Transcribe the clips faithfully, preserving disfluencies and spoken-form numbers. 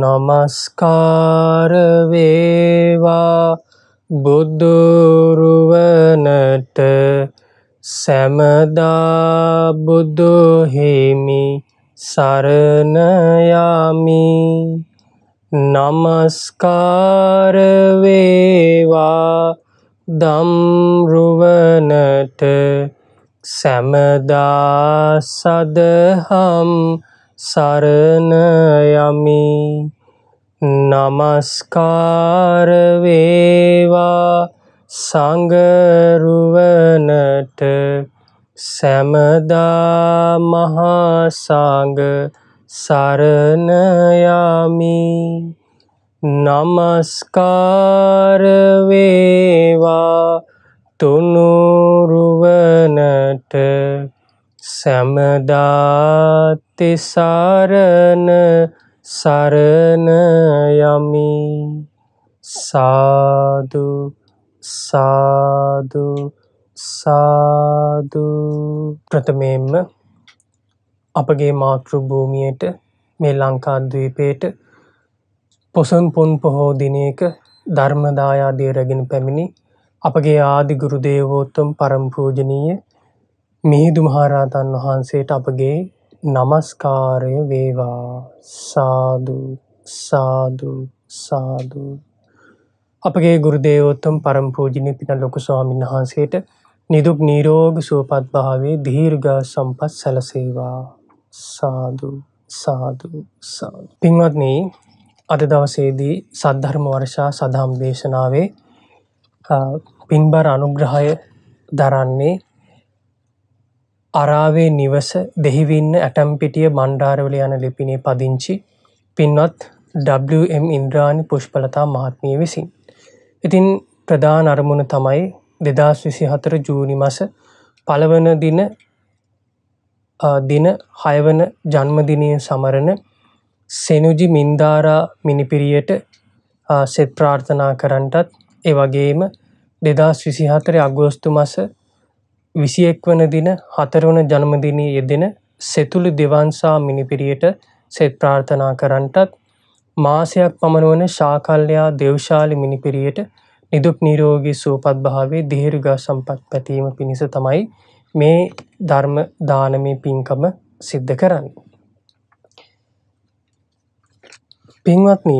නමස්කාර වේවා බුදුරුවනට සැමදා බුදු හිමි සරණ යමි. නමස්කාර වේවා ධම්රුවනට සැමදා සදහම් සරණ යමි. නමස්කාර වේවා සංඝරුවනට සැමදා මහා සංඝ සරණ යමි. නමස්කාර වේවා තුනුරුවනට සැමදා තිසරණ සරණ යමි. සාදු සාදු සාදු. ප්‍රථමයෙන්ම අපගේ මාතෘ භූමියට මේ ලංකාද්වීපයට පොසොන් පුන් පොහෝ දිනයක ධර්ම දායාදය රැගෙන පැමිණි අපගේ ආදි ගුරු දේවෝත්තම පරම පූජනීය මිහිඳු මහරහතන් වහන්සේට අපගේ නමස්කාරය වේවා. සාදු සාදු සාදු. අපගේ ගුරු දේවෝත්තම පරම පූජනීය පින ලොකු ස්වාමීන් වහන්සේට නිදුක් නිරෝගී සුවපත් භාවයේ දීර්ඝ සම්පත් සැලසේවා. සාදු සාදු සාදු. පින්වත්නි, අද දවසේදී සද්ධර්ම වර්ෂා සදහම් දේශනාවේ පින්බර අනුග්‍රහය දරන්නේ අරාවේ නිවස දෙහිවින්න ඇටම්පිටිය බණ්ඩාරවල යන ලිපිනේ පදිංචි පින්වත් ඩබ්ලිව් එම් ඉන්ද්‍රාණි පුෂ්පලතා මහත්මිය විසින්. ඉතින් ප්‍රධාන අරමුණ තමයි දෙදාස් විසිහතර ජූනි මාස පළවන දින දින හයවන ජන්මදිනය සමරන සෙනුජි මින්දාරා මිනිපිරියට සෙත් ප්‍රාර්ථනා කරන්නටත්, ඒ වගේම දෙදාස් විසිහතර අගෝස්තු මාස විසිඑක් වන දින හතරවන ජන්මදිනයේ යෙදෙන සෙතුළු දෙවන්සා මිනිපිරියට සෙත් ප්‍රාර්ථනා කරන්නටත්, මාසයක් පමණ වන ශාකල්යා දේවශාලි මිනිපිරියට නිදුක් නිරෝගී සුවපත් භාවයේ දීර්ඝ සම්පත් පැතීම පිණිස තමයි මේ ධර්ම දානමය පින්කම සිද්ධ කරන්නේ. පින්වත්නි,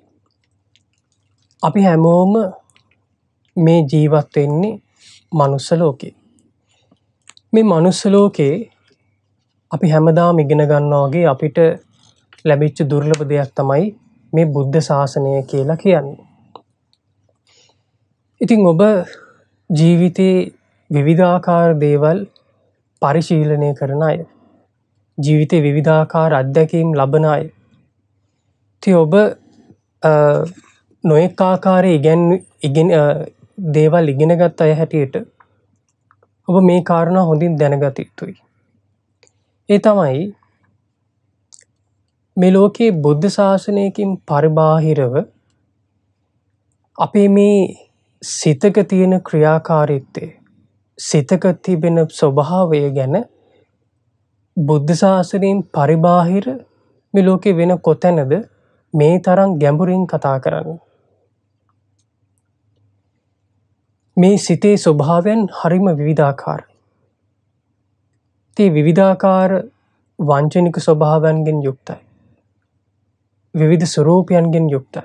අපි හැමෝම මේ ජීවත් වෙන්නේ මනුස්ස ලෝකේ. මේ මනුස්ස ලෝකේ අපි හැමදාම ඉගෙන ගන්නවා වගේ අපිට ලැබිච්ච දුර්ලභ දෙයක් තමයි මේ බුද්ධ ශාසනය කියලා කියන්නේ. ඉතින් ඔබ ජීවිතේ විවිධාකාර දේවල් පරිශීලනය කරන අය, ජීවිතේ විවිධාකාර අත්දැකීම් ලබන අය. ඉතින් ඔබ නොඑක ආකාරයේ ඉගෙන ඉගෙන දේවල් ඉගෙන ගත්ත අය හැටියට ඔබ මේ කාරණා හොඳින් දැනගත යුතුයි. ඒ තමයි මේ ලෝකයේ බුද්ධ ශාසනයකින් පරිබාහිරව අපේ මේ සිතක තියෙන ක්‍රියාකාරීත්වය, සිතක තිබෙන ස්වභාවය ගැන බුද්ධ ශාසනයෙන් පරිබාහිර මේ ලෝකේ වෙන කොතැනද මේ තරම් ගැඹුරින් කතා කරන්නේ. මේ සිතේ ස්වභාවයන් හරිම විවිධාකාරයි. ඒ විවිධාකාර වංචනික ස්වභාවයන්ගෙන් යුක්තයි. විවිධ ස්වරූපයන්ගෙන් යුක්තයි.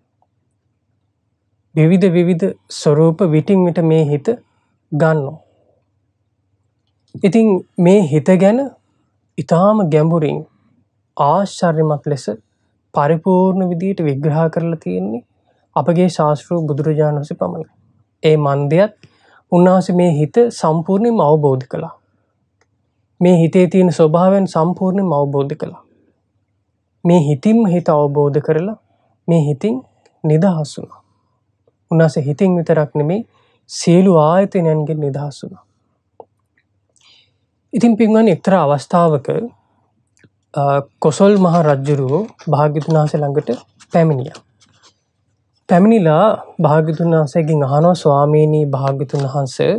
විවිධ විවිධ ස්වරූප විටින් විට මේ හිත ගන්නවා. ඉතින් මේ හිත ගැන ඊටාම ගැඹුරින් ආශ්චර්යමත් ලෙස පරිපූර්ණ විදියට විග්‍රහ කරලා තියෙන්නේ අපගේ ශාස්ත්‍රූ බුදුරජාණන් වහන්සේ පමණයි. ඒ මන්දයත් උන්වහන්සේ මේ හිත සම්පූර්ණයෙන්ම අවබෝධ කළා. මේ හිතේ තියෙන ස්වභාවයන් සම්පූර්ණයෙන්ම අවබෝධ කළා. මේ හිතින්ම හිත අවබෝධ කරලා මේ හිතින් නිදහස් වුණා. උන්වහන්සේ හිතින් විතරක් නෙමෙයි සියලු ආයතනයන්ගෙන් නිදහස් වුණා. ඉතින් පින්වත්නි, එක්තරා අවස්ථාවක කොසල් මහ රජුරෝ භාග්‍යවතුන් වහන්සේ ළඟට පැමිණියා. පැමිණිලා භාග්‍යවතුන් වහන්සේගෙන් අහනවා, ස්වාමීනි භාග්‍යවතුන් වහන්සේ,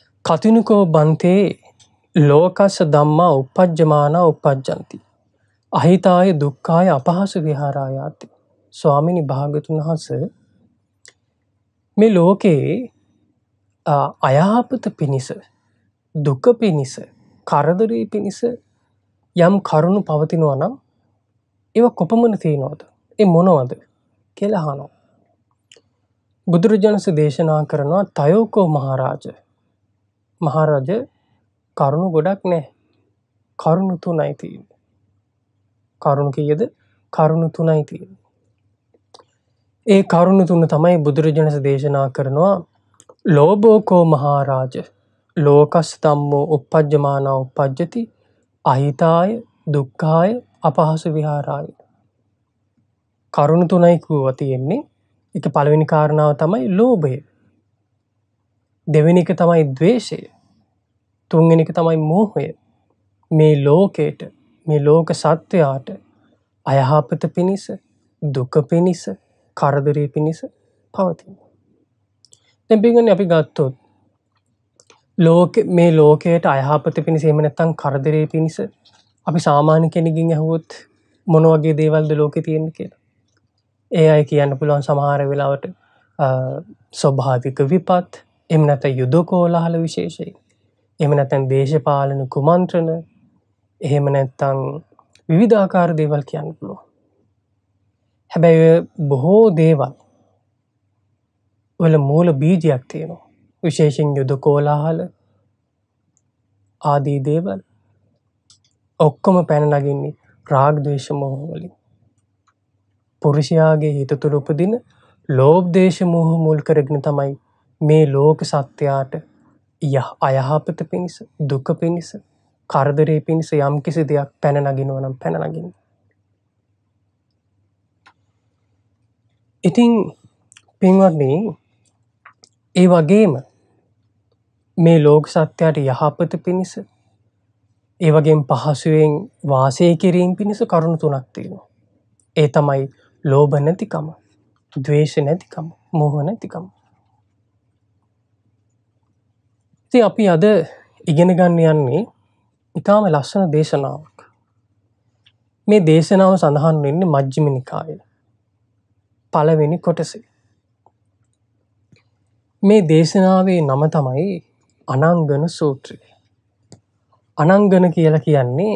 කතිනුකෝ බන්තේ ලෝකස්ස ධම්මා uppajjamana uppajjanti. අහිතාය දුක්ඛාය අපහාස විහාරායාති. ස්වාමිනි භාග්‍යතුන් වහන්සේ මේ ලෝකේ අයහපත පිණිස, දුක පිණිස, කරදරේ පිණිස යම් කරුණු පවතිනවා නම් ඒවා කොපමණ තියෙනවද? ඒ මොනවද කියලා අහනවා. බුදුරජාණන් දේශනා කරනවා තයෝකෝ මහරජ. මහරජ කරුණු ගොඩක් නැහැ. කරුණු තුනයි තියෙන්නේ. කරුණු කීයද? කරුණු තුනයි තියෙන්නේ. ඒ කරුණු තුන තමයි බුදුරජාණන් දේශනා කරනවා ලෝභෝකෝ මහරජ ලෝකස් ධම්මෝ uppajjamana uppajjati අහිතාය දුක්ඛාය අපහාස විහාරාය. කරුණු තුනයි කියුවා තියෙන්නේ. ඒක පළවෙනි කාරණාව තමයි ලෝභය. දෙවෙනි එක තමයි ද්වේෂය. තුන්වෙනි එක තමයි මෝහය. මේ ලෝකයට, මේ ලෝක සත්වයාට අයහපත පිණිස, දුක පිණිස, කරදරේ පිණිස පවතින. දැන් පින්වත්නි අපි ගත්තොත් ලෝක මේ ලෝකයට අයහපත පිණිස එහෙම නැත්නම් කරදරේ පිණිස අපි සාමාන්‍ය කෙනෙක්ගෙන් අහුවොත් මොන වගේ දේවල්ද ලෝකේ තියෙන්නේ කියලා. ඒ අය කියන්න පුළුවන් සමහර වෙලාවට ස්වභාවික විපත්, එහෙම නැත්නම් යුද කෝලාහල විශේෂයි. එහෙම නැත්නම් දේශපාලන කුමන්ත්‍රණ, එහෙම නැත්නම් විවිධාකාර දේවල් කියන්න පුළුවන්. හැබැයි බොහෝ දේවල් වල මූල බීජයක් තියෙනවා. විශේෂයෙන් යුද කෝලාහල ආදී දේවල් ඔක්කොම පැන නගින්නේ රාග ද්වේෂ මෝහ වලින්. පුරුෂයාගේ හිත තුළ උපදින ලෝභ දේශ මෝහ මුල් කරගෙන තමයි මේ ලෝක සත්‍යයට අයහපත පිණිස, දුක පිණිස, කරදරේ පිණිස යම් කිසි දෙයක් පැන නගිනවා නම් පැන නගින්නේ. ඉතින් පින්වත්නි, ඒ වගේම මේ ලෝක සත්‍යයට යහපත පිණිස, ඒ වගේම පහසුවෙන් වාසය කිරීම පිණිස කරුණු තුනක් තියෙනවා. ඒ තමයි ලෝභ නැතිකම, ද්වේෂ නැතිකම, මෝහ නැතිකම. ඉතින් අපි අද ඉගෙන ගන්න යන්නේ ඊටාම ලස්සන දේශනාවක්. මේ දේශනාව සඳහන් වෙන්නේ මජ්ක්‍ධිම නිකායේ පළවෙනි කොටසේ. මේ දේශනාවේ නම තමයි අනංගන සූත්‍රය. අනංගන කියලා කියන්නේ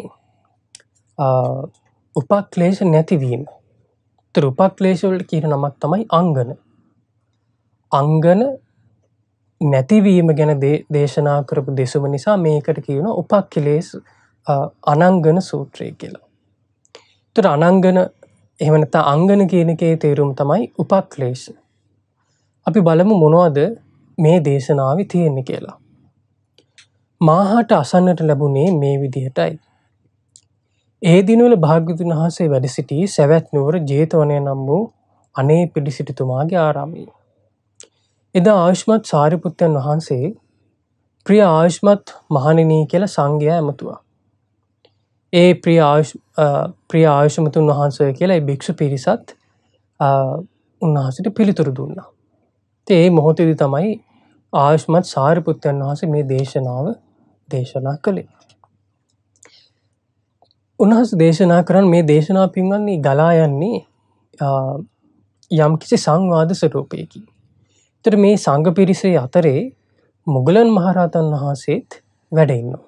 උපක්ලේශ නැතිවීම. ඒතර උපක්ලේශ වලට කියන නමක් තමයි අංගන. අංගන නැතිවීම ගැන දේශනා කරපු දෙසුම නිසා මේකට කියනවා උපක්ලේශ අනංගන සූත්‍රය කියලා. ඒතර අනංගන එහෙම නැත්නම් අංගන කියන එකේ තේරුම තමයි උපක්ලේශ. අපි බලමු මොනවද මේ දේශනාවේ තියෙන්නේ කියලා. මාහට අසන්නට ලැබුණේ මේ විදිහටයි. ඒ දිනවල භාග්‍යවතුන් වහන්සේ වැඩ සිටි සවැත් නුවර ජේතවනය නම් වූ අනේ පිළිසිටුමාගේ ආරාමයේ. එදා ආයුෂ්මත් සාරිපුත්තයන් වහන්සේ ප්‍රිය ආයුෂ්මත් මහණෙනි කියලා සංඝයා ඇමතුවා. ඒ ප්‍රිය ආයුෂ් ප්‍රිය ආයුෂ්මතුන් වහන්සේ කියලා ඒ භික්ෂු පිරිසත් උන්වහන්සේට පිළිතුරු දුන්නා. ඒ මොහොතේදී තමයි ආයුෂ්මත් සාරිපුත්තයන් වහන්සේ මේ දේශනාව දේශනා කළේ. උන්වහන්සේ දේශනා කරන මේ දේශනාව පින්වත්නි ගලා යන්නේ යම් කිසි සංවාද ස්වරූපයකින්. ඒතර මේ සංඝ පිරිසේ අතරේ මුගලන් මහරහතන් වහන්සේත් වැඩ ඉන්නවා.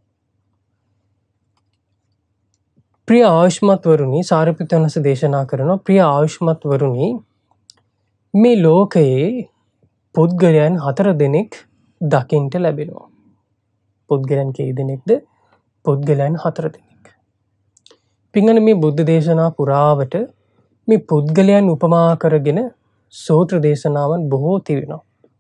ප්‍රිය ආයුෂ්මත් වරුනි, සාරිපුත්තයන් වහන්සේ දේශනා කරනවා ප්‍රිය ආයුෂ්මත් වරුනි, මේ ලෝකයේ පුද්ගලයන් හතර දෙනෙක් දකින්ට ලැබෙනවා. පුද්ගලයන් කී දෙනෙක්ද? පුද්ගලයන් හතර දෙනෙක්. පින්වත්නි, මේ බුද්ධ දේශනා පුරාවට මේ පුද්ගලයන් උපමා කරගෙන සූත්‍ර දේශනාවන් බොහෝ තිබෙනවා.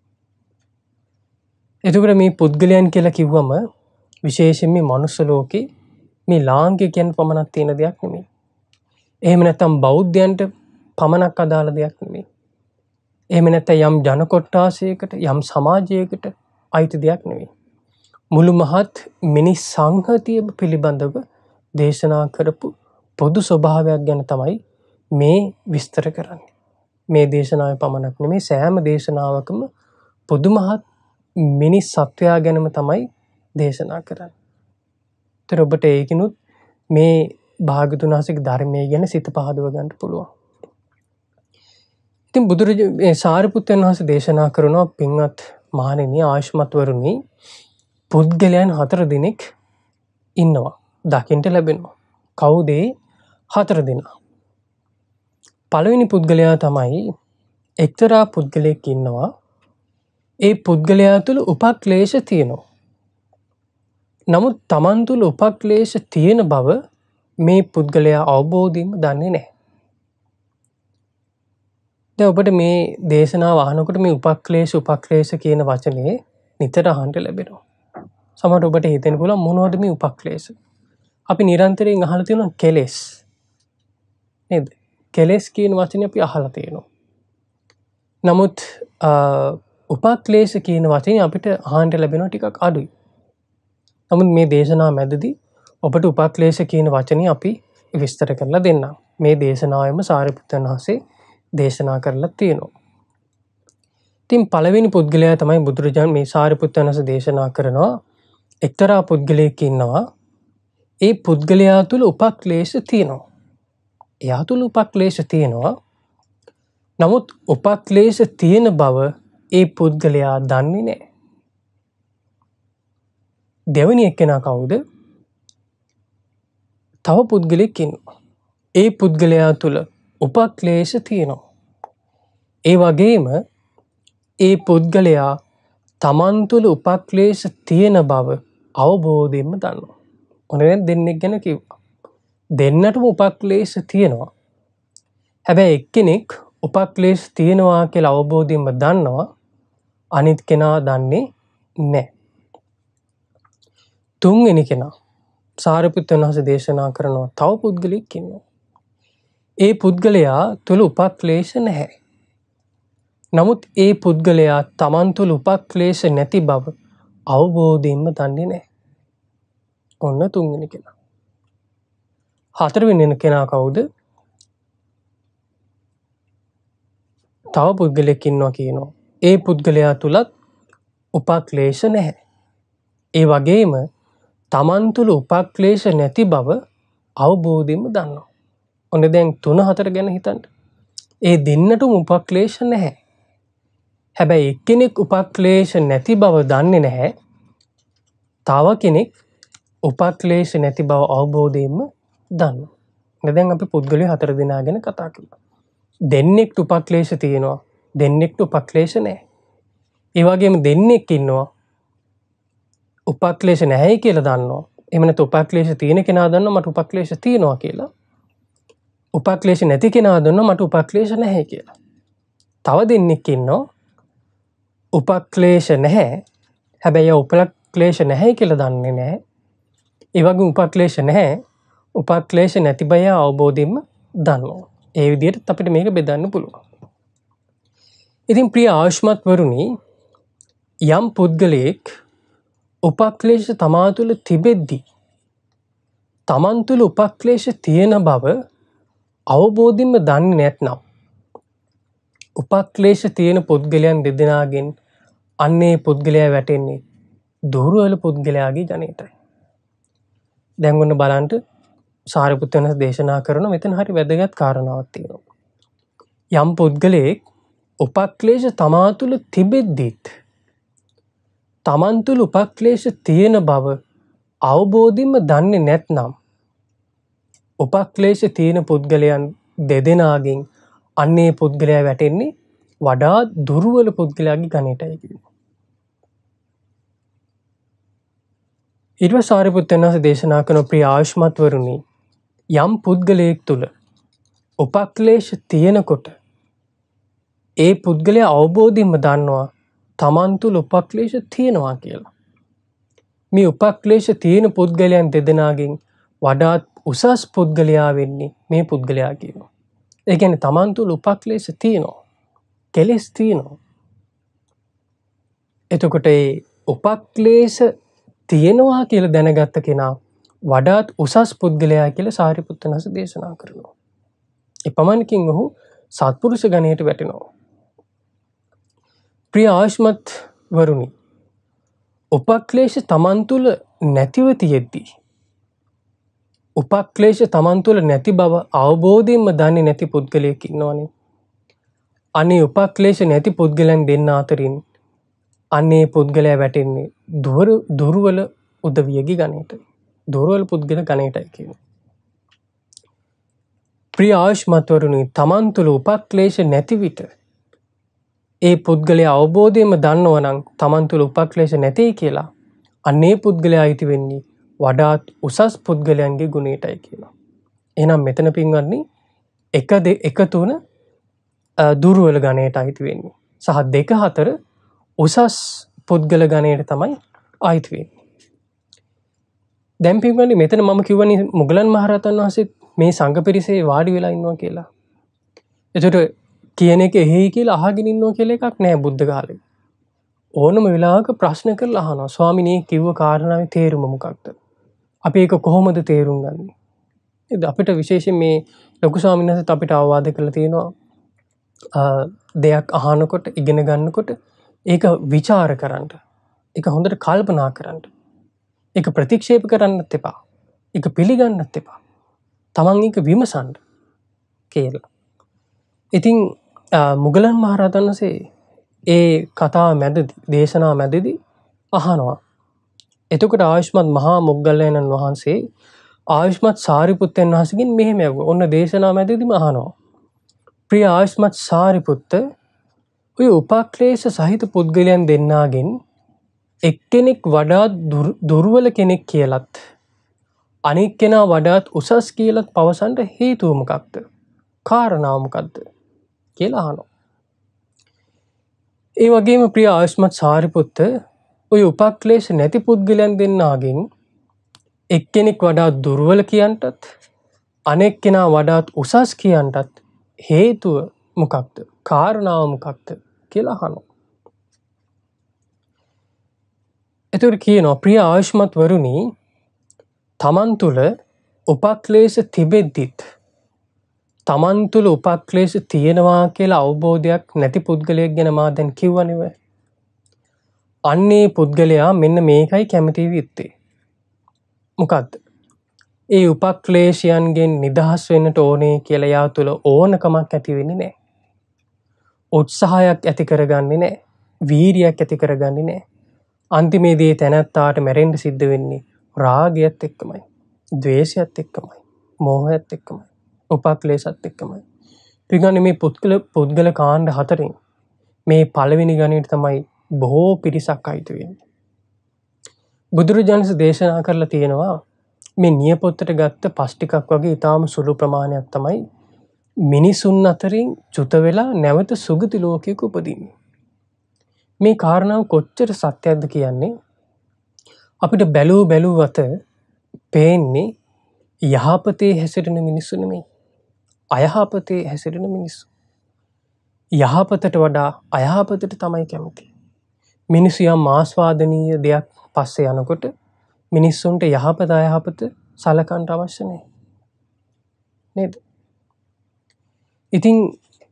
එතකොට මේ පුද්ගලයන් කියලා කිව්වම විශේෂයෙන් මේ මනුස්ස ලෝකේ මේ ලාංකිකයන් පමණක් තියෙන දෙයක් නෙමෙයි. එහෙම නැත්නම් බෞද්ධයන්ට පමණක් අදාළ දෙයක් නෙමෙයි. එහෙම නැත්නම් යම් ජන කොට්ටාසයකට, යම් සමාජයකට අයිති දෙයක් නෙමෙයි. මුළු මහත් මිනිස් සංහතිය පිළිබඳව දේශනා කරපු පොදු ස්වභාවයක් ගැන තමයි මේ විස්තර කරන්නේ. මේ දේශනාවේ පමණක් නෙමෙයි, සෑම දේශනාවකම පොදු මහත් මිනිස් සත්වයා ගැනම තමයි දේශනා කරන්නේ. ඒතර ඔබට ඒකිනුත් මේ භාග්‍යතුන් වහන්සේගේ ධර්මයේ ගැන සිත පහදව ගන්න පුළුවන්. ඉතින් බුදුරජාණන් සාරිපුත්තයන් වහන්සේ දේශනා කරනවා පින්වත් මහණෙනි ආයුෂ්මත්වරුනි පුද්ගලයන් හතර දෙනෙක් ඉන්නවා දකින්ට ලැබෙනවා. කවුද ඒ හතර දෙනා? පළවෙනි පුද්ගලයා තමයි එක්තරා පුද්ගලයෙක් ඉන්නවා. ඒ පුද්ගලයා තුළ උපක්ලේශ තියෙනවා. නමුත් තමන් තුළ උපක්ලේශ තියෙන බව මේ පුද්ගලයා අවබෝධයෙන්ම දන්නේ නැහැ. දැන් ඔබට මේ දේශනාව අහනකොට මේ උපක්ලේශ උපක්ලේශ කියන වචනේ නිතර අහන්න ලැබෙනවා. සමහරවිට ඔබට හිතෙන්න පුළුවන් මොනවද මේ උපක්ලේශ? අපි නිරන්තරයෙන් අහලා තියෙනවා කෙලෙස්. නේද? කෙලෙස් කියන වචනේ අපි අහලා තියෙනවා. නමුත් උපක්ලේශ කියන වචනේ අපිට අහන්න ලැබෙනවා ටිකක් අඩුයි. නමුත් මේ දේශනාව මැදදී ඔබට උපක්ලේශ කියන වචනේ අපි විස්තර කරලා දෙන්නම්. මේ දේශනාවෙම සාරිපුත්තයන් වහන්සේ දේශනා කරලා තියෙනවා. ඉතින් පළවෙනි පුද්ගලයා තමයි බුදුරජාණන් මේ සාරිපුත්තයන් වහන්සේ දේශනා කරනවා එක්තරා පුද්ගලයෙක් ඉන්නවා. ඒ පුද්ගලයා තුළ උපක්ලේශ තියෙනවා. එයා තුළ උපක්ලේශ තියෙනවා. නමුත් උපක්ලේශ තියෙන බව ඒ පුද්ගලයා දන්නේ නැහැ. දෙවෙනි එක්කෙනා කවුද? තව පුද්ගලෙක් ඉන්නවා. ඒ පුද්ගලයා තුළ උපක්ලේශ තියෙනවා. ඒ වගේම ඒ පුද්ගලයා තමන් තුළ උපක්ලේශ තියෙන බව අවබෝධයෙන්ම දන්නවා. ඔන්න දැන් දෙන්නෙක් ගැන කිව්වා. දෙන්නටම උපක්ලේශ තියෙනවා. හැබැයි එක්කෙනෙක් උපක්ලේශ තියෙනවා කියලා අවබෝධයෙන්ම දන්නවා. අනිත් කෙනා දන්නේ නැහැ. තුන්වෙනි කෙනා සාරිපුත්තයන් වහන්සේ දේශනා කරනවා තව පුද්ගලෙක් ඉන්නවා. ඒ පුද්ගලයා තුළ උපක්ලේශ නැහැ. නමුත් ඒ පුද්ගලයා තමන් තුළ උපක්ලේශ නැති බව අවබෝධයෙන්ම දන්නේ නැහැ. ඔන්න තුන්වෙනි කෙනා. හතරවෙනි කෙනා කවුද? තව පුද්ගලෙක් ඉන්නවා කියනවා. ඒ පුද්ගලයා තුලත් උපක්ලේශ නැහැ. ඒ වගේම තමන් තුළ උපක්ලේශ නැති බව අවබෝධයෙන්ම දන්නවා. ඔන්න දැන් තුන හතර ගැන හිතන්න. ඒ දෙන්නටම උපක්ලේශ නැහැ. හැබැයි එක්කෙනෙක් උපක්ලේශ නැති බව දන්නේ නැහැ. තව කෙනෙක් උපක්ලේශ නැති බව අවබෝධයෙන්ම දන්නවා. දැන් අපි පුද්ගලයෝ හතර දෙනා ගැන කතා කළා. දෙන්නෙක්ට උපක්ලේශ තියෙනවා. දෙන්නෙක්ට උපක්ලේශ නැහැ. ඒ වගේම දෙන්නෙක් ඉන්නවා උපක්ලේශ නැහැයි කියලා දන්නවා. එහෙම නැත්නම් උපක්ලේශ තියෙන කෙනා දන්නවා මට උපක්ලේශ තියෙනවා කියලා. උපක්ලේශ නැති කෙනා දන්නවා මට උපක්ලේශ නැහැ කියලා. තව දෙන්නෙක් ඉන්නවා උපක්ලේශ නැහැ. හැබැයි උපක්ලේශ නැහැ කියලා දන්නේ නැහැ. ඒ වගේම උපක්ලේශ නැහැ. උපක්ලේශ නැති බව අවබෝධයෙන්ම දන්නවා. ඒ විදිහට අපිට මේක බෙදන්න පුළුවන්. ඉතින් ප්‍රිය ආයුෂ්මත් වරුනි යම් පුද්ගලයෙක් උපක්ලේශ තමා තුළ තිබෙද්දී තමන් තුළ උපක්ලේශ තියෙන බව අවබෝධයෙන්ම දන්නේ නැත්නම් උපක්ලේශ තියෙන පුද්ගලයන් දෙදෙනාගෙන් අන්නේ පුද්ගලයා වැටෙන්නේ දුර්වල පුද්ගලයාගේ ජනේතයි. දැන් ඔන්න බලන්න සාරිපුත්තයන් වහන්සේ දේශනා කරන මෙතන හරි වැදගත් කාරණාවක් තියෙනවා. යම් පුද්ගලයෙක් උපක්ලේශ තමා තුළ තිබෙද්දිත් තමන් තුළ උපක්ලේශ තියෙන බව අවබෝධයෙන්ම දන්නේ නැත්නම් උපක්ලේශ තියෙන පුද්ගලයන් දෙදෙනාගෙන් අන්නේ පුද්ගලයා වැටෙන්නේ වඩා දුර්වල පුද්ගලයාගේ ගණයටයි කියනවා. ඊට පස්සේ සාරිපුත්තයන් වහන්සේ දේශනා කරන ප්‍රිය ආයුෂ්මත් වරුනි යම් පුද්ගලයෙක් තුළ උපක්ලේශ තියෙනකොට ඒ පුද්ගලයා අවබෝධයෙන්ම දන්නවා තමන් තුළ උපක්ලේශ තියෙනවා කියලා. මේ උපක්ලේශ තියෙන පුද්ගලයන් දෙදෙනාගෙන් වඩාත් උසස් පුද්ගලයා වෙන්නේ මේ පුද්ගලයා කියනවා. ඒ කියන්නේ තමන් තුළ උපක්ලේශ තියෙනවා. කෙලෙස් තියෙනවා. එතකොට ඒ උපක්ලේශ තියෙනවා කියලා දැනගත්ත කෙනා වඩාත් උසස් පුද්ගලයා කියලා සාරිපුත්තයන් වහන්සේ දේශනා කරනවා. එපමණකින් ඔහු සත්පුරුෂ ගණයට වැටෙනවා. ප්‍රිය ආයුෂ්මත් වරුනි උපක්ලේශ තමන් තුළ නැතිව තියෙද්දී උපක්ලේශ තමන් තුළ නැති බව අවබෝධයෙන්ම දන්නේ නැති පුද්ගලයෙක් ඉන්නවනේ. අනේ උපක්ලේශ නැති පුද්ගලයන් දෙන්න අතරින් අනේ පුද්ගලයා වැටෙන්නේ දුර දුර්වල උදවියගේ ගණයට. දුර්වල පුද්ගල ගණයටයි කියන්නේ. ප්‍රිය ආයුෂ්මත්වරුනි, තමන් තුළ උපක්ලේශ නැති විට ඒ පුද්ගලයා අවබෝධයෙන්ම දන්නවා නම් තමන් තුළ උපක්ලේශ නැtei කියලා, අනේ පුද්ගලයා අයිති වෙන්නේ වඩාත් උසස් පුද්ගලයන්ගේ ගුණයටයි කියලා. එහෙනම් මෙතන පින්වත්නි එක එක තුන දුර්වල ගණයට අයිති වෙන්නේ. සහ දෙක හතර උසස් පුද්ගල ගණයට තමයි අයිති වෙන්නේ. දැන් පින්වත්නි මෙතන මම කියවනේ මුගලන් මහරහතන් වහන්සේ මේ සංඝ පිරිසේ වාඩි වෙලා ඉන්නවා කියලා. එතකොට කියන එක එහෙයි කියලා අහගෙන ඉන්නවා කියලා එකක් නෑ බුද්ධ කාලේ. ඕනම වෙලාවක ප්‍රශ්න කරලා අහනවා. ස්වාමිනේ කිව්ව කාරණාවේ තේරුම මොකක්ද? අපි ඒක කොහොමද තේරුම් ගන්නේ? ඒද අපිට විශේෂයෙන් මේ ලොකු ස්වාමීන් වහන්සේත් අපිට අවවාද කරලා තියෙනවා දෙයක් අහනකොට ඉගෙන ගන්නකොට ඒක විචාර කරන්න. ඒක හොඳට කල්පනා කරන්න. ඒක ප්‍රතික්ෂේප කරන්නත් එපා. ඒක පිළිගන්නත් එපා. තමන් ඒක විමසන්න කියලා. ඉතින් මුගලන් මහරහතන් වහන්සේ ඒ කතාව මැදදී දේශනා මැදදී අහනවා. එතකොට ආයුෂ්මත් මහා මොග්ගල්ලානන් වහන්සේ ආයුෂ්මත් සාරිපුත්තයන් වහන්සේගෙන් මෙහෙම ඇහුවා. ඔන්න දේශනා මැදදීම අහනවා. ප්‍රිය ආයුෂ්මත් සාරිපුත්ත, ඔය උපක්ලේශ සහිත පුද්ගලයන් දෙන්නාගෙන් එක්කෙනෙක් වඩාත් දුර්වල කෙනෙක් කියලත් අනෙක් කෙනා වඩාත් උසස් කියලත් පවසන්න හේතුව මොකක්ද? කාරණාව මොකක්ද කියලා අහනවා. ඒ වගේම ප්‍රිය ආයුෂ්මත් සාරිපුත්ත, ඔය උපක්ලේශ නැති පුද්ගලයන් දෙන්නාගෙන් එක්කෙනෙක් වඩාත් දුර්වල කියන්ටත් අනෙක් කෙනා වඩාත් උසස් කියන්ටත් හේතුව මොකක්ද? කාරණාව මොකක්ද කියලා අහනවා. එතකොට කියනවා ප්‍රිය ආයුෂ්මත් වරුනි, තමන් තුළ උපක්ලේශ තිබෙද්දිත් තමන් තුළ උපක්ලේශ තියෙනවා කියලා අවබෝධයක් නැති පුද්ගලයෙක් ගැන මා දැන් කිව්වනේ. අන්නේ පුද්ගලයා මෙන්න මේකයි කැමති විත්තේ. මොකද්ද? ඒ උපක්ලේශයන්ගෙන් නිදහස් වෙන්නට ඕනේ කියලා යා තුළ ඕනකමක් ඇති වෙන්නේ නැහැ. උත්සාහයක් ඇති කරගන්නේ නැහැ. වීරියක් ඇති කරගන්නේ නැහැ. අන්තිමේදී තැනැත්තාට මැරෙන්න සිද්ධ වෙන්නේ රාගයත් එක්කමයි, ද්වේෂයත් එක්කමයි, මෝහයත් එක්කමයි, උපක්ලේශත් එක්කමයි. පිටුගන්නේ මේ පුද්ගල පුද්ගල කාණ්ඩ හතරෙන් මේ පළවෙනි ගණයට තමයි බොහෝ පිරිසක් අයිති වෙන්නේ. බුදුරජාණන් දේශනා කරලා තියෙනවා මේ නියපොත්තට ගත්ත පස් ටිකක් වගේ ඊටාම සුළු ප්‍රමාණයක් තමයි මිනිසුන් අතරින් චුත වෙලා නැවත සුගති ලෝකයක උපදින්නේ. මේ කාරණාව කොච්චර සත්‍යයක්ද කියන්නේ අපිට බැලූ බැලූ අත පේන්නේ යහපතේ හැසිරෙන මිනිස්සු නෙමෙයි, අයහපතේ හැසිරෙන මිනිස්සු. යහපතට වඩා අයහපතට තමයි කැමති. මිනිස්සු යම් ආස්වාදනීය දෙයක් පස්සේ යනකොට මිනිස්සුන්ට යහපත අයහපත සලකන්න අවශ්‍ය නැහැ. නේද? ඉතින්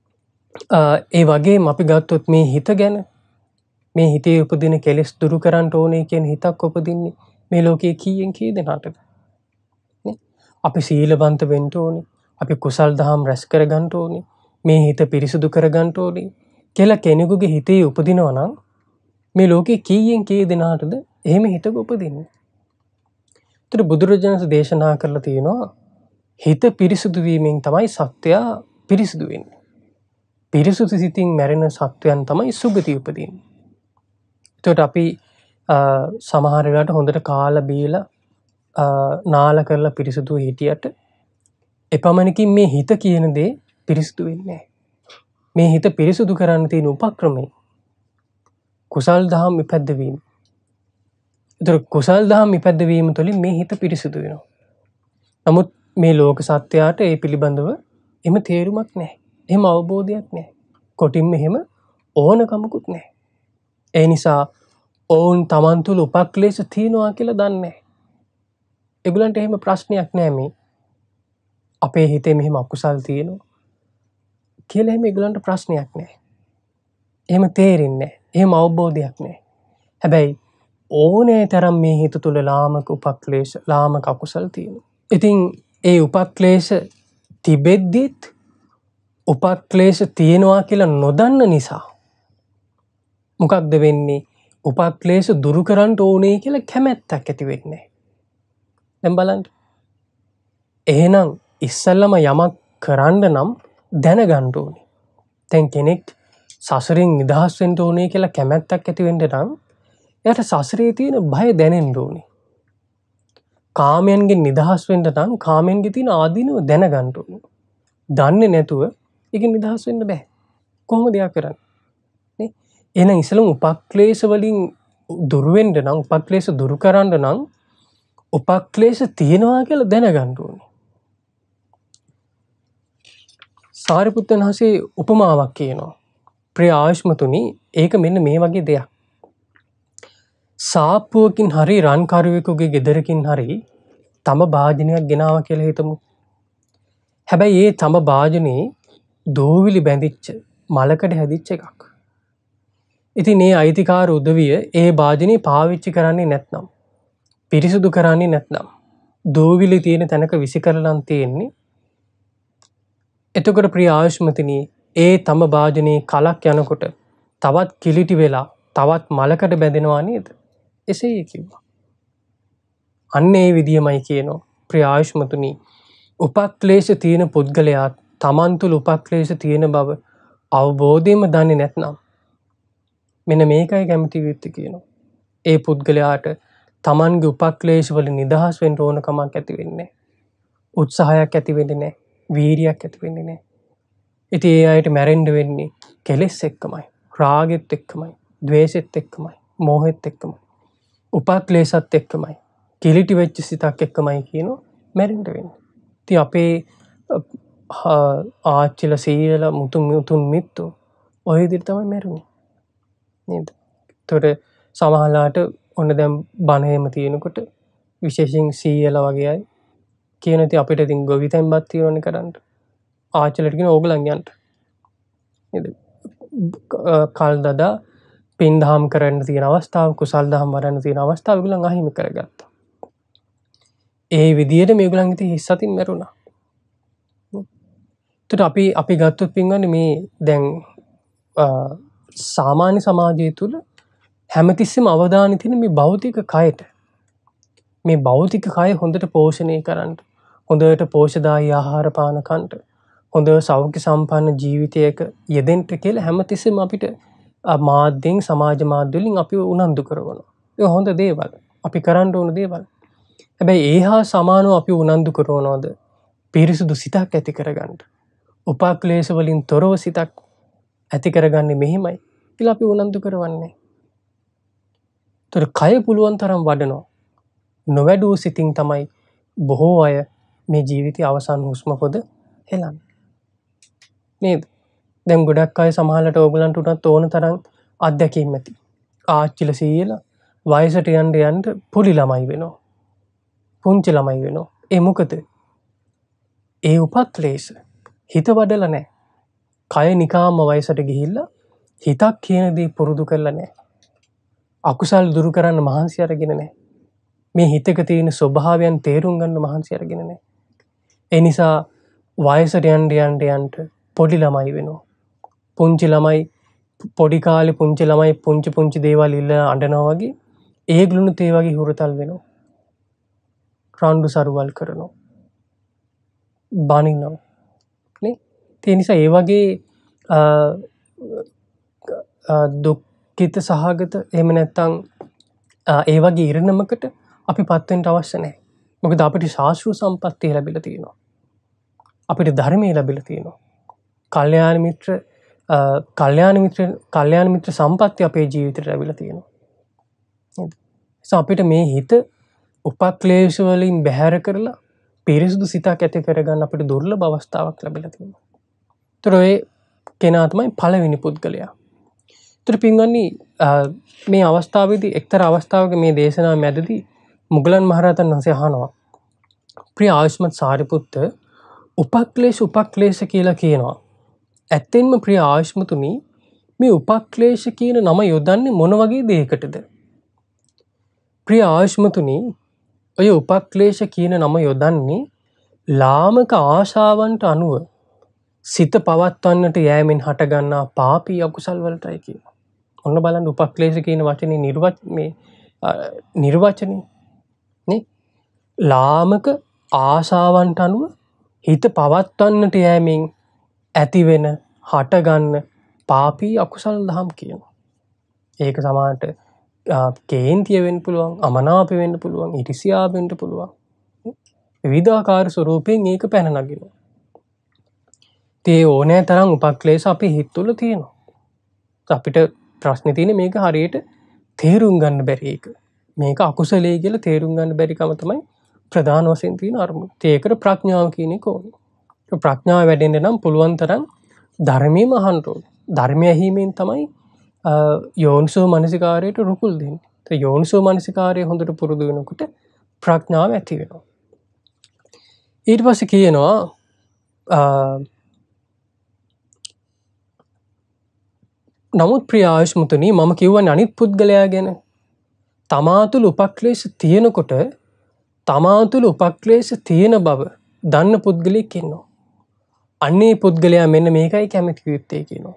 ඒ වගේම අපි ගත්තොත් මේ හිත ගැන, මේ හිතේ උපදින කෙලෙස් දුරු කරන්න ඕනේ කියන හිතක් උපදින්නේ මේ ලෝකයේ කීයෙන් කී දෙනාටද? නේ? අපි සීලවන්ත වෙන්න ඕනේ, අපි කුසල් දහම් රැස් කර ගන්න ඕනේ, මේ හිත පිරිසුදු කර ගන්න ඕනේ කියලා කෙනෙකුගේ හිතේ උපදිනවා නම් මේ ලෝකයේ කීයෙන් කී දෙනාටද එහෙම හිතක උපදින්නේ? ඒතර බුදුරජාණන් දේශනා කරලා තියෙනවා හිත පිරිසුදු වීමෙන් තමයි සත්‍යය පිරිසුදු වෙන්නේ. පිරිසුදු සිතින් මැරෙන සත්වයන් තමයි සුගති උපදින්නේ. එතකොට අපි සමහර වෙලාවට හොඳට කාලා බීලා නාල කරලා පිරිසුදු හිටියට එපමණකින් මේ හිත කියන දේ පිරිසුදු වෙන්නේ නැහැ. මේ හිත පිරිසුදු කරන්න තියෙන උපක්‍රමය කුසල් දහම් ඉපැද්දවීම. ඒතර කුසල් දහම් ඉපැද්දවීම තුළින් මේ හිත පිරිසුදු වෙනවා. නමුත් මේ ලෝක සත්‍යයට ඒ පිළිබඳව එහෙම තේරුමක් නැහැ. එහෙම අවබෝධයක් නැහැ. කොටින්ම එහෙම ඕනකමකුත් නැහැ. ඒ නිසා ඔවුන් තමන් තුළ උපක්ලේශ තියනවා කියලා දන්නේ නැහැ. ඒගොල්ලන්ට එහෙම ප්‍රශ්නයක් නැහැ මේ අපේ හිතේ මෙහෙම අකුසල් තියෙනවා කියලා එහෙම ඒගොල්ලන්ට ප්‍රශ්නයක් නැහැ. එහෙම තේරෙන්නේ නැහැ. එහෙම අවබෝධයක් නැහැ. හැබැයි ඕනේ තරම් මේ හිත තුළ ලාමක උපක්ලේශ, ලාමක අකුසල් තියෙනවා. ඉතින් ඒ උපක්ලේශ තිබෙද්දිත් උපක්ලේශ තියෙනවා කියලා නොදන්න නිසා මොකක්ද වෙන්නේ? උපක්ලේශ දුරු කරන්න ඕනේ කියලා කැමැත්තක් ඇති වෙන්නේ. දැන් බලන්න. එහෙනම් ඉස්සල්ලාම යමක් කරන්න නම් දැනගන්න ඕනේ. දැන් කෙනෙක් සසරින් නිදහස් වෙන්න ඕනේ කියලා කැමැත්තක් ඇති වෙන්න නම් එයාට සසරේ තියෙන බය දැනෙන්න ඕනේ. කාමයන්ගෙන් නිදහස් වෙන්න නම් කාමයන්ගේ තියෙන ආදීනව දැනගන්න ඕනේ. දන්නේ නැතුව ඒකෙන් නිදහස් වෙන්න බෑ. කොහොමද එයා කරන්නේ? නේ? එහෙනම් ඉස්සෙල්ලම උපක්ලේශ වලින් දුරු වෙන්න නම් උපක්ලේශ දුරු කරන්න නම් උපක්ලේශ තියෙනවා කියලා දැනගන්න ඕනේ. සාරිපුත්තන් වහන්සේ උපමාවක් කියනවා. ප්‍රිය ආයුෂ්මතුනි, ඒක මෙන්න මේ වගේ දෙයක්. සාප්පුවකින් හරි රන්කරුවෙකුගේ ගෙදරකින් හරි තම භාජනයක් ගෙනාවා කියලා හිතමු. හැබැයි ඒ තම භාජනේ දෝවිලි බැඳිච්ච මලකට හැදිච්ච එකක්. ඉතින් මේ අයිතිකාර උදවිය ඒ භාජනේ පාවිච්චි කරන්නේ නැත්නම්, පිරිසුදු කරන්නේ නැත්නම්, දෝවිලි තියෙන තැනක විසි කරලා තියෙන්නේ. එතකොට ප්‍රිය ආයුෂ්මතිනි, ඒ තම භාජනේ කලක් යනකොට තවත් කිලිටි වෙලා තවත් මලකට බැඳෙනවා නේද? එසේ කිව්වා. අන්න ඒ විදියමයි කියනවා ප්‍රිය ආයුෂ්මතුනි, උපක්ලේශ තියෙන පුද්ගලයා තමන් තුළ උපක්ලේශ තියෙන බව අවබෝධයෙන්ම දන්නේ නැත්නම් මෙන්න මේකයි කැමති විත්ති කියනවා. ඒ පුද්ගලයාට තමන්ගේ උපක්ලේශ වල නිදහස් වෙන්න ඕන කමක් ඇති වෙන්නේ. උත්සාහයක් ඇති වෙන්නේ නැහැ. වීරියක් ඇති වෙන්නේ නැහැ. ඉතින් ඒ අයට මැරෙන්න වෙන්නේ කෙලෙස් එක්කමයි, රාගෙත් එක්කමයි, ද්වේෂෙත් එක්කමයි, මෝහෙත් එක්කමයි, උපක්ලේශත් එක්කමයි, කිලිටි වෙච්ච සිතක් එක්කමයි කියනවා මැරෙන්න වෙන්නේ. ඉතින් අපේ ආච්චිලා සීයලා මුතුන් මුතුන් මිත්තෝ ඔය විදිහට තමයි මැරුණේ නේද? ඒතකොට සමහරලාට ඔන්න දැන් බණ එහෙම තියෙනකොට විශේෂයෙන් සීයලා වගේ අය කියන ඉතින් අපිට ඉතින් ගොවිතැන්පත් තියෙනවනේ කරන්න. ආච්චිලාට කියන ඕගලන් යන්න. නේද? කල් දදා පින් දහම් කරන්න තියෙන අවස්ථාව, කුසල් දහම් වඩන්න තියෙන අවස්ථාව ඒගොල්ලන් අහිමි කරගත්තා. ඒ විදියට මේගොල්ලන් ඉතින් හිස් අතින් මැරුණා. ඒත් අපි අපි ගත්තොත් පින්වන්නේ මේ දැන් සාමාන්‍ය සමාජය තුළ හැමතිස්සෙම අවධානය තියෙන මේ භෞතික කයට. මේ භෞතික කය හොඳට පෝෂණය කරන්න, හොඳට පෝෂදායී ආහාර පාන කන්න, හොඳ සෞඛ්‍ය සම්පන්න ජීවිතයක යෙදෙන්න කියලා හැමතිස්සෙම අපිට මාධ්‍යයෙන්, සමාජ මාධ්‍ය වලින් අපි උනන්දු කරනවා. ඒ හොඳ දේවල්. අපි කරන්න ඕන දේවල්. හැබැයි ඒ හා සමානව අපි උනන්දු කරනවද පිරිසුදු සිතක් ඇති කරගන්න? උපක්ලේශ වලින් තොරව සිතක් ඇති කරගන්නේ මෙහිමයි කියලා අපි උනන්දු කරවන්නේ. ඒතර කය පුළුවන් තරම් වඩනවා. නොවැඩූ සිතින් තමයි බොහෝ අය මේ ජීවිතයේ අවසන් හුස්ම පොද හෙලන්නේ. නේද? දැන් ගොඩක් අය සමහරවිට ඕගලන්ට උනත් ඕන තරම් අත්දැකීම් ඇති. ආච්චිලා සීයලා වයසට යන්න යන්න පොඩි ළමයි වෙනවා. පුංචි ළමයි වෙනවා. ඒ මොකද? ඒ උපක්ලේශ හිත වඩලා නැහැ. කය නිකාම්ම වයසට ගිහිල්ලා හිතක් කියන දේ පුරුදු කරලා නැහැ. අකුසල් දුරු කරන්න මහන්සි අරගෙන නැහැ. මේ හිතක තියෙන ස්වභාවයන් තේරුම් ගන්න මහන්සි අරගෙන නැහැ. ඒ නිසා වයසට යන්න යන්න යන්න පොඩි ළමයි වෙනවා. පුංචි ළමයි පොඩි කාලේ පුංචි ළමයි පුංචි පුංචි දේවල් ඉල්ලලා අඬනවා වගේ ඒගොල්ලොනුත් ඒ වගේ හුරතල් වෙනවා. රණ්ඩු සරුවල් කරනවා. බනිනවා. නේ? ඒ නිසා ඒ වගේ දුක්ඛිත සහගත එහෙම නැත්නම් ඒ වගේ ඉරණමකට අපි පත් වෙන්න අවශ්‍ය නැහැ. මොකද අපිට ශාස්ත්‍රීය සම්පත්තිය ලැබිලා තියෙනවා. අපිට ධර්මයේ ලැබිලා තියෙනවා. කල්යාණ මිත්‍ර කල්යාණ මිත්‍ර කල්යාණ මිත්‍ර සම්පත්තිය අපේ ජීවිතේට ලැබිලා තියෙනවා. නේද? ඒ අපිට මේ හිත උපක්ලේශ වලින් බැහැර කරලා පිරිසුදු සිතක් ඇති කරගන්න අපිට දුර්ලභ අවස්ථාවක් ලැබිලා තියෙනවා. ඒතර ඒ කෙනා තමයි පළවෙනි පුද්ගලයා. ඒතර පින්වත්නි මේ අවස්ථාවේදී එක්තරා අවස්ථාවක මේ දේශනාව මැදදී මුගලන් මහරහතන් වහන්සේ අහනවා, ප්‍රිය ආයුෂ්මත් සාරිපුත්ත, උපක්ලේශ උපක්ලේශ කියලා කියනවා. ඇත්තෙන්ම ප්‍රිය ආයුෂ්මතුනි, මේ උපක්ලේශ කියන නම යොදන්නේ මොන වගේ දෙයකටද? ප්‍රිය ආයුෂ්මතුනි, ඔය උපක්ලේශ කියන නම යොදන්නේ ලාමක ආශාවන්ට අනුව සිත පවත්වන්නට යෑමෙන් හටගන්නා පාපී අකුසල් වලටයි කියනවා. ඔන්න බලන්න උපක්ලේශ කියන වචනේ නිර්වච මේ නිර්වචනේ නේ ලාමක ආශාවන්ට අනුව හිත පවත්වන්නට යෑමෙන් ඇතිවෙන හටගන්න පාපී අකුසල් දහම් කියනවා. ඒක සමහරට කේන්තිය වෙන්න පුළුවන්, අමනාප වෙන්න පුළුවන්, ඊර්ෂ්‍යාව වෙන්න පුළුවන්. විවිධාකාර ස්වරූපයෙන් ඒක පැන නගිනවා. ඒ ඕනෑ තරම් උපක්ලේශ අපේ හිත තුළ තියෙනවා. අපිට ප්‍රශ්නේ තියෙන්නේ මේක හරියට තේරුම් ගන්න බැරි එක. මේක අකුසලයේ කියලා තේරුම් ගන්න බැරි කම තමයි ප්‍රධාන වශයෙන් තියෙන අරමුණ. ඒකට ප්‍රඥාව කියන එක ඕනේ. ප්‍රඥාව වැඩෙන්න නම් පුළුවන් තරම් ධර්මයේම අහන්න ඕනේ. ධර්මය ඇහිීමෙන් තමයි යෝනිසෝ මනසිකාරයට රුකුල් දෙන්නේ. ඒ යෝනිසෝ මනසිකාරය හොඳට පුරුදු වෙනකොට ප්‍රඥාව ඇති වෙනවා. ඊට පස්සේ කියනවා නමුත් ප්‍රිය ආයුෂ්මතුනි මම කියවන්නේ අනිත් පුද්ගලයා ගැන. තමා තුළ උපක්ලේශ තියෙනකොට තමා තුළ උපක්ලේශ තියෙන බව දන්න පුද්ගලයෙක් ඉන්නවා. අන්නේ පුද්ගලයා මෙන්න මේකයි කැමති යුත්තේ කියනවා.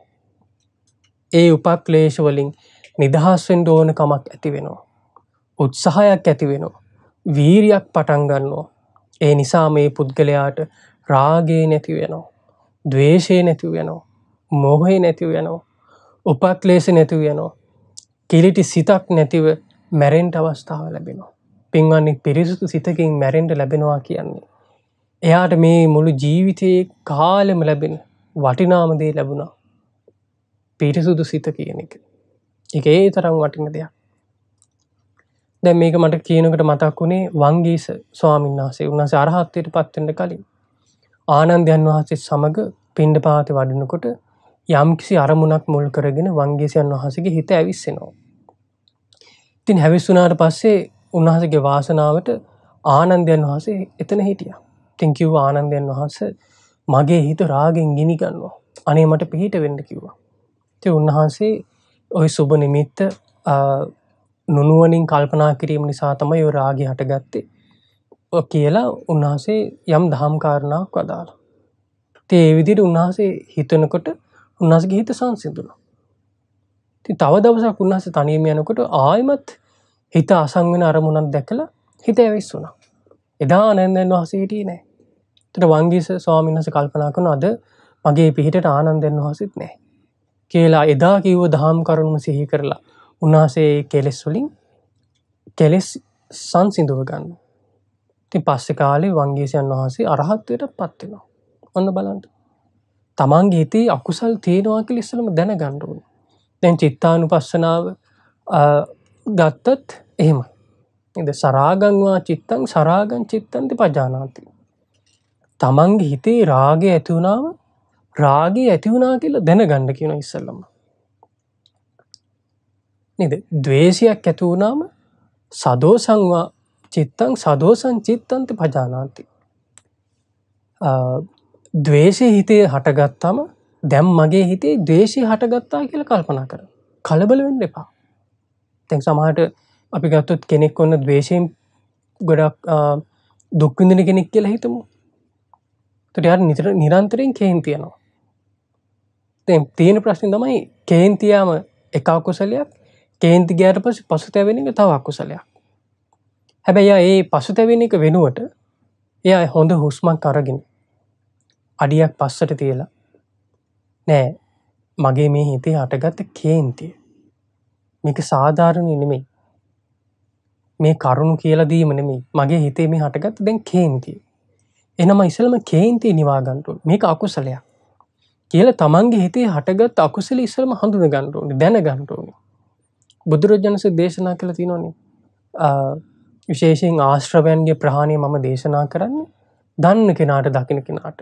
ඒ උපක්ලේශ වලින් නිදහස් වෙන්න ඕන කමක් ඇති වෙනවා. උත්සාහයක් ඇති වෙනවා. වීරියක් පටන් ගන්නවා. ඒ නිසා මේ පුද්ගලයාට රාගය නැති වෙනවා. ද්වේෂය නැති වෙනවා. මෝහය නැති වෙනවා. උපක්ලේශ නැති වෙනවා. කිලිටි සිතක් නැතිව මැරෙන්න අවස්ථාව ලැබෙනවා. පින්වත්නි පිරිසුදු සිතකින් මැරෙන්න ලැබෙනවා කියන්නේ එයාට මේ මුළු ජීවිතයේ කාලෙම ලැබෙන වටිනාම දේ ලැබුණා. පිරිසුදු සිත කියන එක. ඒක ඒ තරම් වටින දෙයක්. දැන් මේක මට කියනකොට මතක් වුණේ වංගීස ස්වාමීන් වහන්සේ. උන්වහන්සේ අරහත්ත්වයට පත් වෙන්න කලින් ආනන්දයන් වහන්සේ සමග පිණ්ඩපාතේ වඩිනකොට යම්කිසි අරමුණක් මුල් කරගෙන වංගීසයන් වහන්සේගේ හිත ඇවිස්සෙනවා. ඉතින් හැවිස්සුනාට පස්සේ උන්වහන්සේගේ වාසනාවට ආනන්දයන් වහන්සේ එතන හිටියා. ඉතින් කිව්වා ආනන්දයන් වහන්සේ මගේ හිත රාගෙන් ගිනි ගන්නවා. අනේ මට පිහිට වෙන්න කිව්වා. ඉතින් උන්වහන්සේ ওই සුබ නිමිත්ත නුනුවණින් කල්පනා කිරීම නිසා තමයි ඔය රාගය හටගත්තේ. ඔය කියලා උන්වහන්සේ යම් දහම් කාරණාවක් වදාළා. ඉතින් ඒ විදිහට උන්වහන්සේ හිතනකොට උන්වහන්සේගේ හිත සංසිඳුණා. ඉතින් තව දවසක් උන්වහන්සේ තනියම යනකොට ආයෙමත් හිත අසං වෙන අරමුණක් දැකලා හිත ඇවිස්සුණා. එදා ආනන්දයන් වහන්සේ හිටියේ නැහැ. ඒතර වංගීස ස්වාමීන් වහන්සේ කල්පනා කරනවා අද මගේ පිහිටට ආනන්දයන් වහන්සේත් නැහැ. කියලා එදා කිව්ව දහම් කරුණු සිහි කරලා උන්වහන්සේ කෙලෙස් වලින් කෙලෙස් සංසිඳව ගන්නවා. ඉතින් පස්සේ කාලේ වංගීසයන් වහන්සේ අරහත්ත්වයට පත් වෙනවා. ඔන්න බලන්න. තමන්ගේ හිතේ අකුසල් තියෙනවා කියලා ඉස්සෙල්ලම දැනගන්න ඕනේ. දැන් චිත්තානුපස්සනාව ගත්තත් එහෙමයි. නේද? සරාගං වා චිත්තං සරාගං චිත්තං පජානාති. තමන්ගේ හිතේ රාගය ඇති වුණාම රාගය ඇති වුණා කියලා දැනගන්න කියනවා ඉස්සෙල්ලම. නේද? ද්වේෂයක් ඇති වුණාම සදෝසං වා චිත්තං සදෝසං චිත්තං පජානාති. ද්වේෂය හිතේ හටගත්තම දැන් මගේ හිතේ ද්වේෂය හටගත්තා කියලා කල්පනා කරන්න. කලබල වෙන්න එපා. දැන් සමහරට අපි ගත්තොත් කෙනෙක් ඔන්න ද්වේෂයෙන් ගොඩක් දුක් විඳින කෙනෙක් කියලා හිතමු. ඒකට යාර නිතර නිරන්තරයෙන් කේන්ති යනවා. දැන් තියෙන ප්‍රශ්නේ තමයි කේන්තියම එක අකුසලයක් කේන්ති ගියාට පස්සේ පසුතැවෙන එක තව අකුසලයක්. හැබැයි යා ඒ පසුතැවෙන එක වෙනුවට එයා හොඳ හුස්මක් අරගෙන අඩියක් පස්සට තියලා නෑ මගේ මේ හිතේ හටගත්ත කේන්තිය මේක සාධාරණ නෙමෙයි. මේ කරුණු කියලා දීම නෙමෙයි. මගේ හිතේ මේ හටගත්ත දැන් කේන්තිය. එනම ඉස්සෙල්ලම කේන්තිය නිවා ගන්න ඕනේ. මේක අකුසලයක්. කියලා තමන්ගේ හිතේ හටගත්ත අකුසල ඉස්සෙල්ලම හඳුන ගන්න ඕනේ. දැන ගන්න ඕනේ. බුදුරජාණන්සේ දේශනා කළා තියෙනවානේ. විශේෂයෙන් ආශ්‍රවයන්ගේ ප්‍රහාණය මම දේශනා කරන්නේ දන්න කෙනාට දකින්න කෙනාට.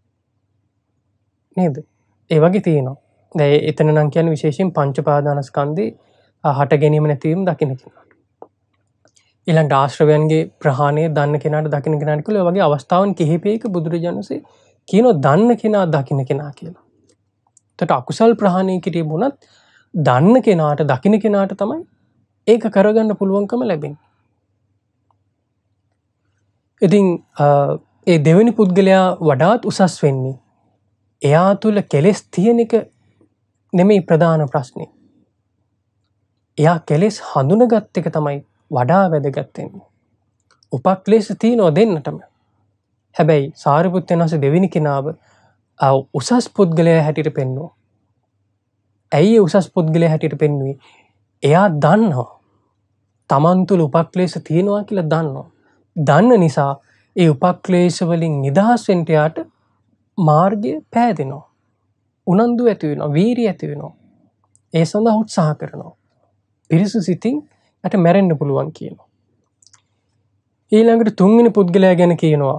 නේද? ඒ වගේ තියෙනවා. දැන් එතන නම් කියන්නේ විශේෂයෙන් පංච පාදානස්කන්ධේ හට ගැනීම නැතිවීම දකින්න කෙනාට. ඊළඟ ආශ්‍රවයන්ගේ ප්‍රහාණය දන්න කෙනාට දකින්න කෙනාට කියලා ඔය වගේ අවස්ථාවන් කිහිපයක බුදුරජාණන්සේ කියනවා දන්න කෙනා දකින්න කෙනා කියලා. එතකොට අකුසල් ප්‍රහාණය කිරීම වුණත් දන්න කෙනාට දකින්න කෙනාට තමයි ඒක කරගන්න පුළුවන්කම ලැබෙන්නේ. ඉතින් ඒ දෙවෙනි පුද්ගලයා වඩාත් උසස් වෙන්නේ එයා තුළ කෙලෙස් තියෙන එක නෙමෙයි ප්‍රධාන ප්‍රශ්නේ. එයා කෙලෙස් හඳුනගත් එක තමයි වඩා වැදගත් වෙන්නේ. උපක්ලේශ තියෙනවා දෙන්නටම. හැබැයි සාරිපුත්තයන් වහන්සේ දෙවෙනි කෙනාව උසස් පුද්ගලයා හැටියට පෙන්වුවා. ඇයි උසස් පුද්ගලයා හැටියට පෙන්වුවේ? එයා දන්නවා තමන් තුළ උපක්ලේශ තියෙනවා කියලා දන්නවා. දන්න නිසා ඒ උපක්ලේශ වලින් නිදහස් වෙන්න යාට මාර්ගය පෑදෙනවා. උනන්දු ඇති වෙනවා, වීරිය ඇති වෙනවා. ඒ සඳහා උත්සාහ කරනවා. පිරිසු සිතින් යට මැරෙන්න පුළුවන් කියනවා. ඊළඟට තුන්වෙනි පුද්ගලයා ගැන කියනවා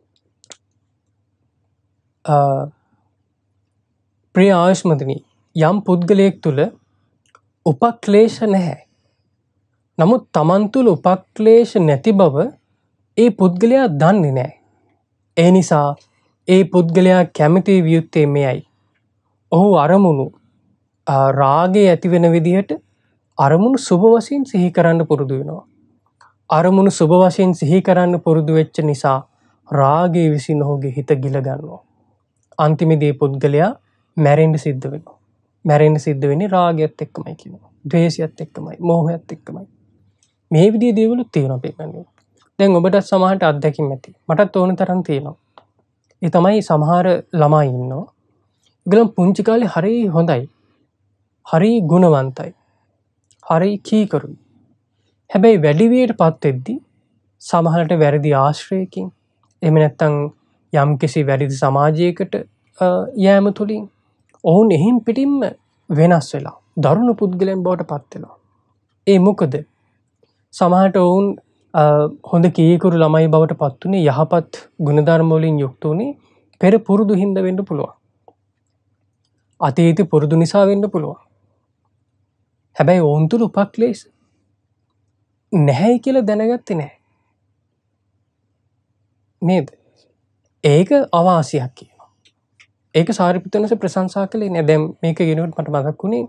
ප්‍රිය ආයුෂ්මතිනි, යම් පුද්ගලයෙක් තුළ උපක්ලේශ නැහැ. නමුත් තමන් තුළ උපක්ලේශ නැති බව ඒ පුද්ගලයා දන්නේ නැහැ. ඒ නිසා ඒ පුද්ගලයා කැමති වියුත්තේ මෙයයි. ඔහු අරමුණු රාගය ඇති වෙන විදිහට අරමුණු සුබ වශයෙන් සිහි කරන්න පුරුදු වෙනවා. අරමුණු සුබ වශයෙන් සිහි කරන්න පුරුදු වෙච්ච නිසා රාගය විසින් ඔහුගේ හිත ගිල ගන්නවා. අන්තිමේදී පුද්ගලයා මැරෙන්න සිද්ධ වෙනවා. මැරෙන්න සිද්ධ වෙන්නේ රාගයත් එක්කමයි කියනවා. ද්වේෂයත් එක්කමයි, මෝහයත් එක්කමයි. මේ විදිහේ දේවලුත් තියෙනවා පිටන්නේ. දැන් ඔබට සමහරට අත්දැකීම් ඇති. මටත් ඕන තරම් තියෙනවා. ඒ තමයි සමහර ළමයි ඉන්නවා. ඒගොල්ලන් පුංචි කාලේ හරි හොඳයි. හරි ගුණවන්තයි. හරි කීකරුයි. හැබැයි වැඩි වියටපත් වෙද්දී සමහරට වැරදි ආශ්‍රයකින් එහෙම නැත්නම් යම්කිසි වැරදි සමාජයකට යෑම තුලින් ඔවුන් එහින් පිටින්ම වෙනස් වෙලා දරුණු පුද්ගලයන් බවට පත් වෙනවා. ඒ මොකද සමහරට ඔවුන් හොඳ කීකරු ළමයි බවට පත් උනේ යහපත් ගුණධර්ම වලින් යුක්ත උනේ පෙර පුරුදු හින්දා වෙන්න පුළුවන්. අතීත පුරුදු නිසා වෙන්න පුළුවන්. හැබැයි ඔවුන් තුල උපක්ලේශ නැහැ කියලා දැනගත්තේ නැහැ. නේද? ඒක අවාසියක් කියනවා. ඒක සාරිපුත්තනස ප්‍රශංසා කළේ නෑ. දැන් මේක ගෙනුවට මට මතක් වුණේ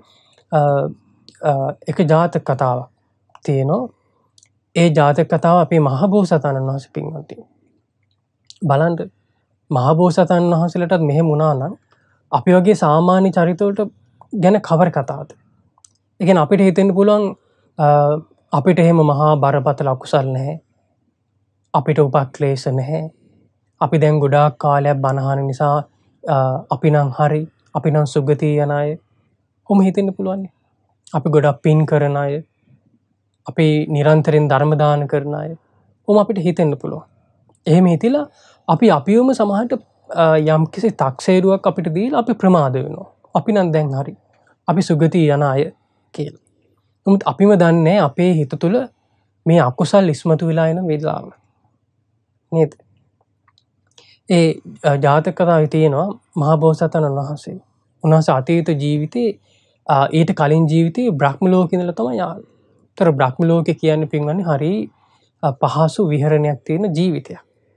එක ජාතක කතාවක් තියෙනවා. ඒ ජාතක කතාව අපේ මහබෝසතාණන් වහන්සේ පින්වත්නි. බලන්න මහබෝසතාණන් වහන්සේලටත් මෙහෙම වුණා නම් අපි වගේ සාමාන්‍ය චරිතවලට ගැන කවර කතාවද? ඒ කියන්නේ අපිට හිතෙන්න පුළුවන් අපිට එහෙම මහා බරපතල අකුසල් නැහැ. අපිට උපක්ලේශ නැහැ. අපි දැන් ගොඩාක් කාලයක් බණ අහන නිසා අපි නම් හරි, අපි නම් සුගතිය යන අය. කොහොම හිතෙන්න පුළුවන්? අපි ගොඩක් පින් කරන අය. අපි නිරන්තරයෙන් ධර්ම දාන කරන අය. කොහොම අපිට හිතෙන්න පුළුවන්? එහෙම හිතිලා අපි අපිවම සමහරට යම්කිසි තක්සේරුවක් අපිට දීලා අපි ප්‍රමාද වෙනවා. අපි නම් දැන් හරි. අපි සුගතිය යන අය කියලා. නමුත් අපිම දන්නේ අපේ හිත තුළ මේ අකුසල් ඉස්මතු වෙලා එන වෙලාව. නේද? ඒ ජාතක කතාවේ තියෙනවා මහබෝසතාණන් වහන්සේ. උන්වහන්සේ අතීත ජීවිතේ ඊට කලින් ජීවිතේ බ්‍රහ්ම ලෝකේ ඉඳලා තමයි ආවේ. ඒතර බ්‍රහ්ම ලෝකේ කියන්නේ පින්වන්නේ හරි පහසු විහරණයක් තියෙන ජීවිතයක්.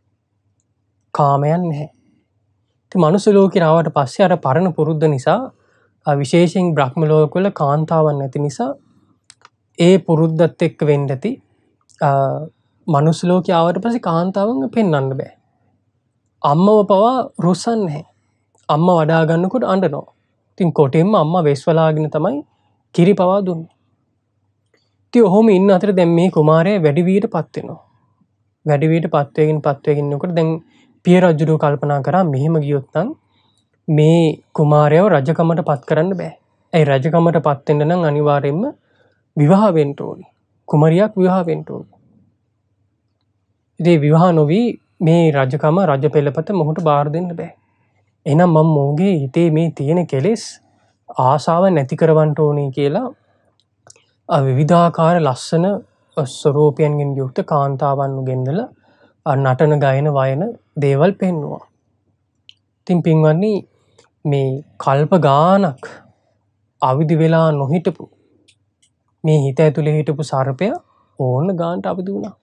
කාමයන් නැහැ. ඉතින් මනුස්ස ලෝකේ ආවට පස්සේ අර පරණ පුරුද්ද නිසා විශේෂයෙන් බ්‍රහ්ම ලෝකවල කාන්තාවන් නැති නිසා ඒ පුරුද්දත් එක්ක වෙන්න ඇති මනුස්ස ලෝකේ ආවට පස්සේ කාන්තාවන් පෙන්වන්න බෑ. අම්මව පවා රුස්සන්නේ නැහැ. අම්මා වඩා ගන්නකොට අඬනවා. ඉතින් කොටෙන්ම අම්මා වෙස්වලාගෙන තමයි කිරි පවා දුන්නේ. ඉතින් ඔහොම ඉන්න අතර දැන් මේ කුමාරයා වැඩි වියටපත් වෙනවා. වැඩි වියටපත් වෙමින් පත් වෙමින් ඉන්නකොට දැන් පිය රජුගේ කල්පනා කරා මෙහෙම ගියොත් නම් මේ කුමාරයව රජකමට පත් කරන්න බෑ. ඒ රජකමට පත් වෙන්න නම් අනිවාර්යයෙන්ම විවාහ වෙන්න ඕනේ. කුමරියක් විවාහ වෙන්න ඕනේ. ඉතින් විවාහ නොවි මේ රජකම රජ පෙළපත මොහොත බාර දෙන්න බෑ. එහෙනම් මම මොහුගේ හිතේ මේ තියෙන කෙලෙස් ආශාව නැති කරවන්න ඕනේ කියලා විවිධාකාර ලස්සන ස්වරූපයන්ගෙන් යුක්ත කාන්තාවන් ගෙන්නලා නටන ගායන වයන දේවල් පෙන්වුවා. ඉතින් පින්වත්නි මේ කල්ප ගානක් අවදි වෙලා නොහිටපු මේ හිත ඇතුලේ හිටපු සර්පයා ඕන ගානට අවදි වුණා.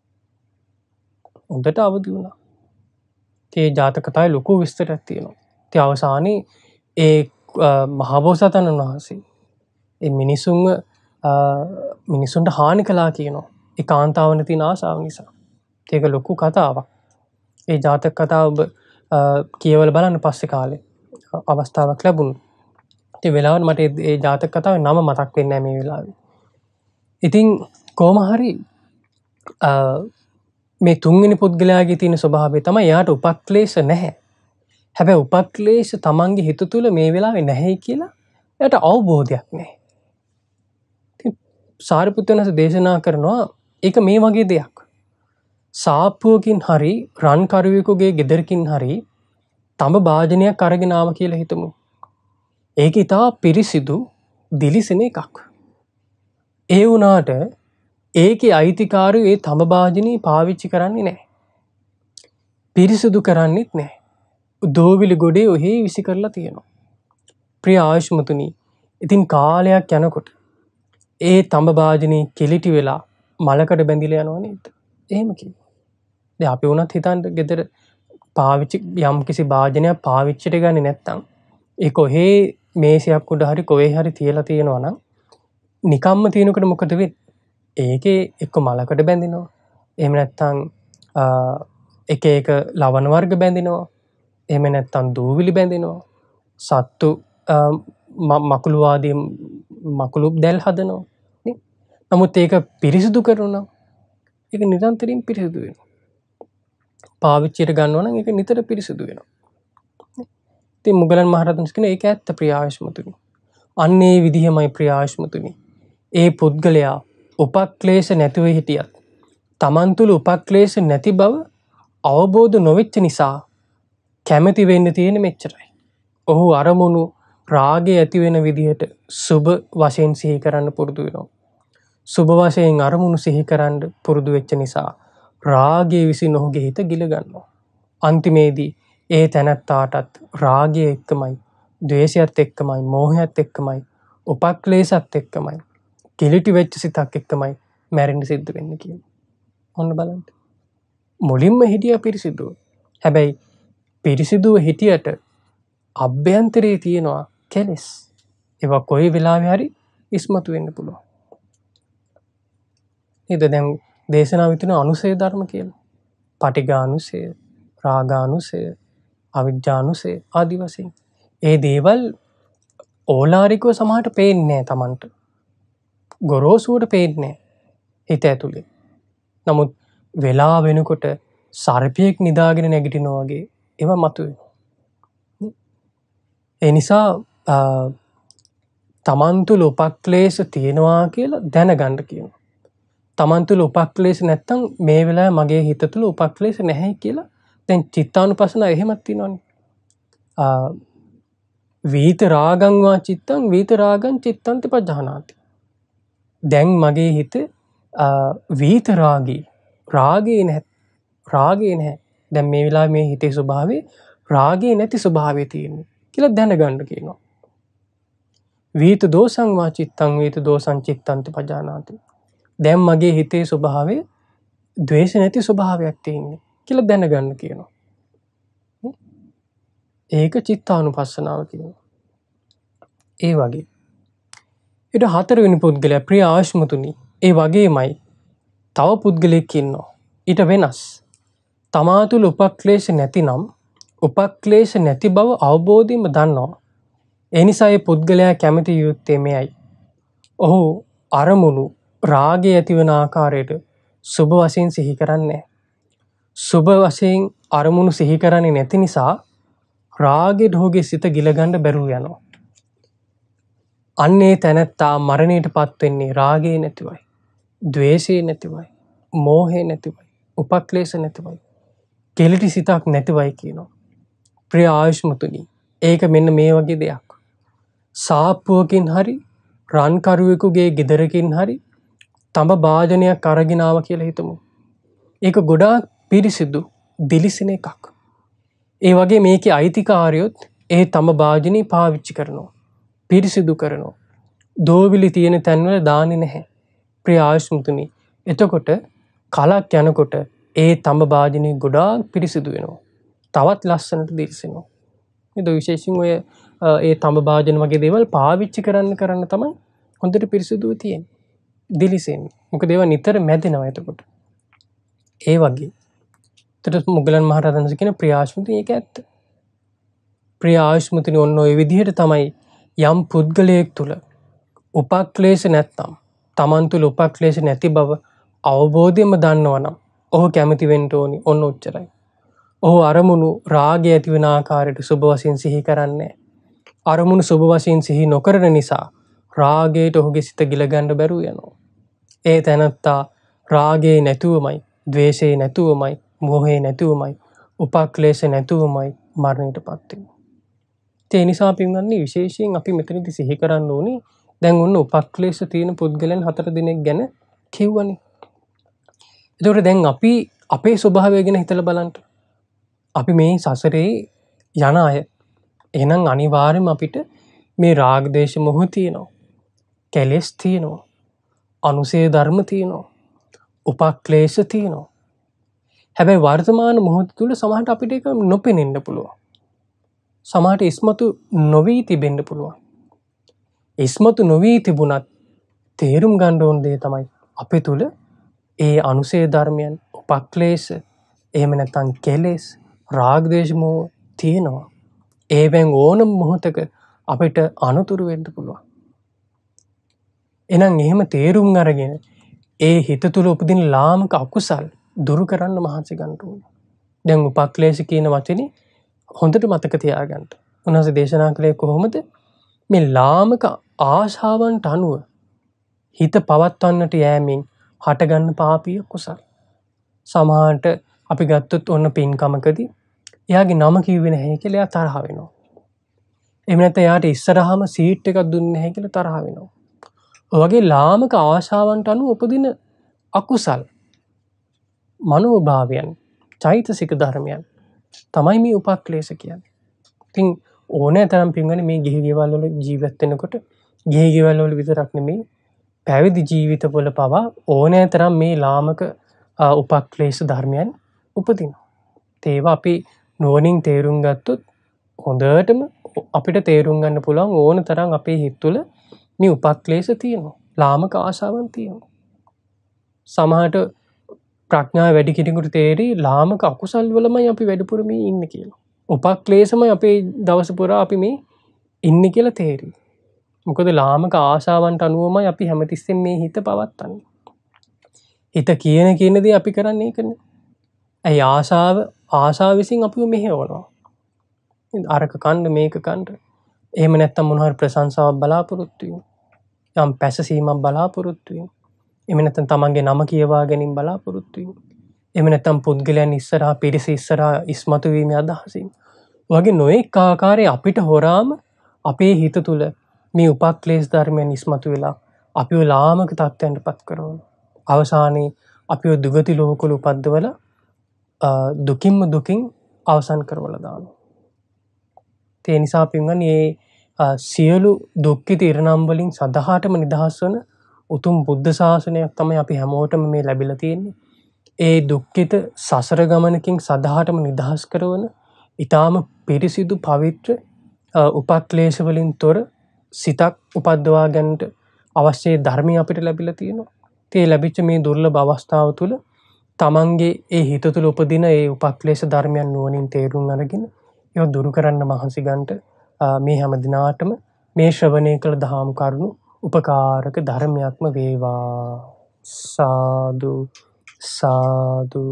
හොඳට අවදි වුණා. ඒ ජාතක කතාවේ ලොකු විස්තරයක් තියෙනවා. ඉතින් අවසානයේ ඒ මහබෝසතාණන් වහන්සේ ඒ මිනිසුන්ව මිනිසුන්ට හානි කළා කියනවා. ඒ කාන්තාවන තියෙන ආසාව නිසා. ඒක ලොකු කතාවක්. ඒ ජාතක කතාව ඔබ කියවල බලන්න පස්සේ කාලේ අවස්ථාවක් ලැබුණා. ඒ වෙලාවට මට ඒ ජාතක කතාවේ නම මතක් වෙන්නේ නැහැ මේ වෙලාවේ. ඉතින් කොහොම හරි මේ තුන්වෙනි පුද්ගලයාගේ තියෙන ස්වභාවය තමයි යාට උපක්ලේශ නැහැ. හැබැයි උපක්ලේශ තමන්ගේ හිත තුළ මේ වෙලාවේ නැහැයි කියලා එයාට අවබෝධයක් නැහැ. ඉතින් සාරිපුත්ත වහන්සේ දේශනා කරනවා ඒක මේ වගේ දෙයක්. සාප්පුවකින් හරි රන් කරුවෙකුගේ ගෙදරකින් හරි තඹ භාජනයක් අරගෙන ආව කියලා හිතමු. ඒක ඉතා පිරිසිදු දිලිසෙන එකක්. ඒ වුණාට ඒකේ අයිතිකාරයෝ ඒ තඹ භාජනය පාවිච්චි කරන්නේ නැහැ. පිරිසිදු කරන්නෙත් නැහැ. දෝවිලි ගොඩේ ඔහේ විසි කරලා තියෙනවා. ප්‍රිය ආයුෂ්මතුනි, ඉතින් කාලයක් යනකොට ඒ තඹ භාජනය කිලිටි වෙලා මලකට බැඳිලා යනවා නේද? එහෙම කිව්වා. දැන් අපි වුණත් හිතන්න ගෙදර පාවිච්චි යම් කිසි භාජනයක් පාවිච්චිට ගන්නේ නැත්නම් ඒක ඔහේ මේසයක් උඩ හරි කොහේ හරි තියලා තියෙනවා නම් නිකම්ම තියෙනකොට මොකද වෙන්නේ? ඒකේ එක්ක මලකට බැඳිනවා. එහෙම නැත්නම් එක එක ලවණ වර්ග බැඳිනවා. එහෙම නැත්නම් දූවිලි බැඳිනවා. සත්තු මකුළු ආදී මකුළු දැල් හදනවා. නේ? නමුත් ඒක පිරිසිදු කරනවා. ඒක නිරන්තරයෙන් පිරිසිදු වෙනවා. පාවිච්චියට ගන්නවා නම් ඒක නිතර පිරිසිදු වෙනවා. ඉතින් මුගලන් මහරහතන් කියන ඒක ඇත්ත ප්‍රිය ආයුෂ්මතුනි. අන්න ඒ විදිහමයි ප්‍රිය ආයුෂ්මතුනි. ඒ පුද්ගලයා උපක්ලේශ නැතිව හිටියත් තමන් තුළ උපක්ලේශ නැති බව අවබෝධ නොවෙච්ච නිසා කැමති වෙන්න තියෙන මෙච්චරයි. ඔහු අරමුණු රාගය ඇති වෙන විදිහට සුබ වශයෙන් සිහි කරන්න පුරුදු වෙනවා. සුබ වශයෙන් අරමුණු සිහි කරන්න පුරුදු වෙච්ච නිසා රාගයේ විසින් ඔහුගේ හිත ගිල ගන්නවා. අන්තිමේදී ඒ තැනැත්තාටත් රාගය එක්කමයි, ද්වේෂයත් එක්කමයි, මෝහයත් එක්කමයි, උපක්ලේශත් එක්කමයි, කිලිටි වෙච්ච සිතක් එක්කමයි මැරෙන්න සිද්ධ වෙන්නේ කියලා. ඔන්න බලන්න. මුලින්ම හිටියා පිරිසිදුව. හැබැයි පිරිසිදුව හිටියට අභ්‍යන්තරයේ තියෙනවා කෙලෙස්. ඒවා කොයි වෙලාවෙ හරි ඉස්මතු වෙන්න පුළුවන්. නේද? දැන් දේශනාවේ තියෙන අනුසය ධර්ම කියලා. පටිඝානුසය, රාගානුසය, අවිජ්ජානුසය ආදි වශයෙන්. ඒ දේවල් ඕලාරිකව සමහරට පේන්නේ නැහැ Tamanට. ගොරෝසුවට පේන්නේ හිත ඇතුලේ. නමුත් වෙලා වෙනකොට සර්පයෙක් නිදාගෙන නැගිටිනවා වගේ ඒවා මතුවෙනවා. ඒ නිසා තමන් තුළ උපක්ලේශ තියෙනවා කියලා දැනගන්න කියනවා. තමන් තුළ උපක්ලේශ නැත්තම් මේ වෙලාවේ මගේ හිත තුළ උපක්ලේශ නැහැ කියලා දැන් චිත්තානුපස්සන එහෙමත් තියෙනවනේ. වීත රාගං වා චිත්තං වීත රාගං චිත්තං පජානාති. දැන් මගේ හිත වීත රාගී රාගේ නැහැ. රාගේ නැහැ. දැන් මේ වෙලාවේ මේ හිතේ ස්වභාවය රාගේ නැති ස්වභාවය තියෙනවා කියලා දැනගන්න කියනවා. වීත දෝසං වා චිත්තං වීත දෝසං චිත්තං පජානාති. දැන් මගේ හිතේ ස්වභාවය ද්වේෂ නැති ස්වභාවයක් තියෙන්නේ කියලා දැනගන්න කියනවා. ඒක චිත්තානුපස්සනාව කියනවා. ඒ වගේ ඊට හතරවෙනි පුද්ගලයා ප්‍රිය ආයුෂ්මතුනි ඒ වගේමයි තව පුද්ගලෙක් ඉන්නවා. ඊට වෙනස්. තමා තුළ උපක්ලේශ නැතිනම් උපක්ලේශ නැති බව අවබෝධයෙන්ම දන්නවා. ඒ නිසා ඒ පුද්ගලයා කැමති යුත්තේ මෙයයි. ඔහු අරමුණු රාගය ඇතිවන ආකාරයට සුබ වශයෙන් සිහි කරන්නේ. සුබ වශයෙන් අරමුණු සිහි කරන්නේ නැති නිසා රාගෙට ඔහුගේ සිත ගිලගන්න බැරුව යනවා. අන්නේ තැනැත්තා මරණයට පත් වෙන්නේ රාගේ නැතිවයි, ද්වේෂේ නැතිවයි, මෝහේ නැතිවයි, උපක්ලේශ නැතිවයි, කෙලිටි සිතක් නැතිවයි කියනවා. ප්‍රිය ආයුෂ්මතුනි, ඒක මෙන්න මේ වගේ දෙයක්. සාප්පුවකින් හරි රන් කරුවෙකුගේ ගෙදරකින් හරි තඹ භාජනයක් අරගෙන ආව කියලා හිතමු. ඒක ගොඩාක් පිරිසිදු දිලිසෙන එකක්. ඒ වගේ මේකේ අයිතිකාරයොත් ඒ තඹ භාජනය පාවිච්චි කරනවා. පිරිසිදු කරනවා. දෝවිලි තියෙන තැන්වල දාන්නේ නැහැ. ප්‍රිය ආයුෂ්මතුනි, එතකොට කලක් යනකොට ඒ තඹ භාජනය ගොඩාක් පිරිසිදු වෙනවා. තවත් ලස්සනට දිලිසෙනවා. නේද? විශේෂයෙන් ඔය ඒ තඹ භාජන වගේ දේවල් පාවිච්චි කරන්න කරන්න තමයි හොඳට පිරිසිදුව තියෙන්නේ. දිලිසෙන්නේ. මොකද ඒවා නිතර මැදෙනවා එතකොට. ඒ වගේ. එතකොට මුගලන් මහරහතන් වහන්සේ කියන ප්‍රියාශ්මතුනි ඒක ඇත්ත. ප්‍රියාශ්මතුනි ඔන්න ඔය විදිහට තමයි යම් පුද්ගලයෙක් තුල උපක්ලේශ නැත්නම් තමන් තුල උපක්ලේශ නැති බව අවබෝධයෙන්ම දන්නවනම් ඔහු කැමති වෙන්න ඕනි ඔන්න ඔච්චරයි. ඔහු අරමුණු රාගය ඇති වෙන ආකාරයට සුබ වශයෙන් සිහි කරන්නේ. අරමුණු සුබ වශයෙන් සිහි නොකරන නිසා රාගයට ඔහුගේ සිත ගිල ගන්න බැරුව යනවා. ඒ තැනත්තා රාගේ නැතුවමයි, ද්වේෂේ නැතුවමයි, මෝහේ නැතුවමයි, උපක්ලේශ නැතුවමයි මරණයටපත් වෙන්නේ. ඒ නිසා පින්වත්නි විශේෂයෙන් අපි මෙතනදී සිහි කරන්න ඕනේ දැන් ඔන්න උපක්ලේශ තියෙන පුද්ගලයන් හතර දිනක් ගැන කිව්වනේ. ඒතකොට දැන් අපි අපේ ස්වභාවය ගැන හිතලා බලන්න. අපි මේ සසරේ යන අය. එහෙනම් අනිවාර්යයෙන්ම අපිට මේ රාග දේශ මොහ තියෙනවා. කෙලෙස් තියෙනවා. අනුසය ධර්ම තියෙනවා. උපක්ලේශ තියෙනවා. හැබැයි වර්තමාන මොහොත තුල සමහරට අපිට ඒක නොපෙනෙන්න පුළුවන්. සමහරට ඉස්මතු නොවි තිබෙන්න පුළුවන්. ඉස්මතු නොවි තිබුණත් තේරුම් ගන්න ඕන දේ තමයි අපේ තුල ඒ අනුසය ධර්මයන්, උපක්ලේශ, එහෙම නැත්නම් කෙලෙස්, රාග දේශ මොහ තියෙනවා. ඒවෙන් ඕනම මොහොතක අපිට අනුතුරු වෙන්න පුළුවන්. එහෙනම් එහෙම තේරුම් අරගෙන ඒ හිත තුල උපදින ලාමක අකුසල් දුරු කරන්න මහන්සි ගන්න ඕනේ. දැන් උපක්ලේශ කියන වචනේ හොඳට මතක තියාගන්න. උන්වහන්සේ දේශනා කළේ කොහොමද? මේ ලාමක ආශාවන්ට අනුව හිත පවත්වන්නට යෑමෙන් හටගන්න පාපීය කුසල්. සමහරට අපි ගත්තොත් ඔන්න පින්කමකදී එයාගේ නම කිව්වේ නැහැ කියලා එයා තරහ වෙනවා. එහෙම නැත්නම් එයාට ඉස්සරහම සීට් එකක් දුන්නේ නැහැ කියලා තරහ වෙනවා. ඔය වගේ ලාමක ආශාවන්ට අනුව උපදින අකුසල් මනෝභාවයන්, චෛතසික ධර්මයන් තමයි මේ උපක්ලේශ කියන්නේ. ඉතින් ඕනෑ තරම් පින්වනේ මේ ගිහි ගෙවල් වල ජීවත් වෙනකොට ගිහි ගෙවල් වල විතරක් නෙමෙයි පැවිදි ජීවිතවල පවා ඕනෑ තරම් මේ ලාමක උපක්ලේශ ධර්මයන් උපදිනවා. ඒවා අපි නුවණින් තේරුම් ගත්තොත් හොඳටම අපිට තේරුම් ගන්න පුළුවන් ඕන තරම් අපේ හිත තුළ මේ උපක්ලේශ තියෙනවා. ලාමක ආශාවන් තියෙනවා. සමහරට ප්‍රඥාව වැඩි කෙනෙකුට තේරෙයි ලාමක අකුසල් වලමයි අපි වැඩිපුර මේ ඉන්නේ කියලා. උපක්ලේශමයි අපේ දවස පුරා අපි මේ ඉන්නේ කියලා තේරෙයි. මොකද ලාමක ආශාවන්ට අනුවමයි අපි හැමතිස්සෙම මේ හිත පවත්වන්නේ. හිත කියන කියන දේ අපි කරන්නේ ඒකනේ. ඇයි ආශාව ආශාව විසින් අපිව මෙහෙවනවා. අරක කන්න මේක කන්න. එහෙම නැත්නම් මොන හරි ප්‍රශංසාවක් බලාපොරොත්තු වෙන. යම් පැසසීමක් බලාපොරොත්තු වෙන. එහෙම නැත්නම් තමන්ගේ නම කියවා ගැනීම බලාපොරොත්තු වෙන. එහෙම නැත්නම් පුද්ගලයන් ඉස්සරහා පිරිස ඉස්සරහා ඉස්මතු වීමේ අදහසින්. වගේ නොඑක ආකාරයේ අපිට හොරාම අපේ හිත තුල මේ උපක්ලේශ ධර්මයන් ඉස්මතු වෙලා අපිව ලාමක තත්ත්වයන්ටපත් කරනවා. අවසානයේ අපිව දුගති ලෝකවල උපද්දවලා දුකින්ම දුකින් අවසන් කරවලා දානවා. ඒ නිසා පින්වත්නි මේ සියලු දුක්ඛිත ඉරණම් වලින් සදාහටම නිදහස් වන උතුම් බුද්ධ ශාසනයක් තමයි අපි හැමෝටම මේ ලැබිලා තියෙන්නේ. ඒ දුක්ඛිත සසර ගමනකින් සදාහටම නිදහස් කරවන ඊටාම පිරිසිදු පවිත්‍ර උපක්ලේශ වලින් තොර සිතක් උපද්දවා ගන්නට අවශ්‍ය ධර්මය අපිට ලැබිලා තියෙනවා. ඒ ලැබිච්ච මේ දුර්ලභ අවස්ථාව තුළ තමන්ගේ ඒ හිත තුළ උපදින ඒ උපක්ලේශ ධර්මයන් නුවණින් තේරුම් අරගෙන ඒවා දුරු කරන්න මහන්සි ගන්නට මේ හැම දිනාටම මේ ශ්‍රවණය කළ දහම් කරුණු උපකාරක ධර්මයක්ම වේවා. සාදු සාදු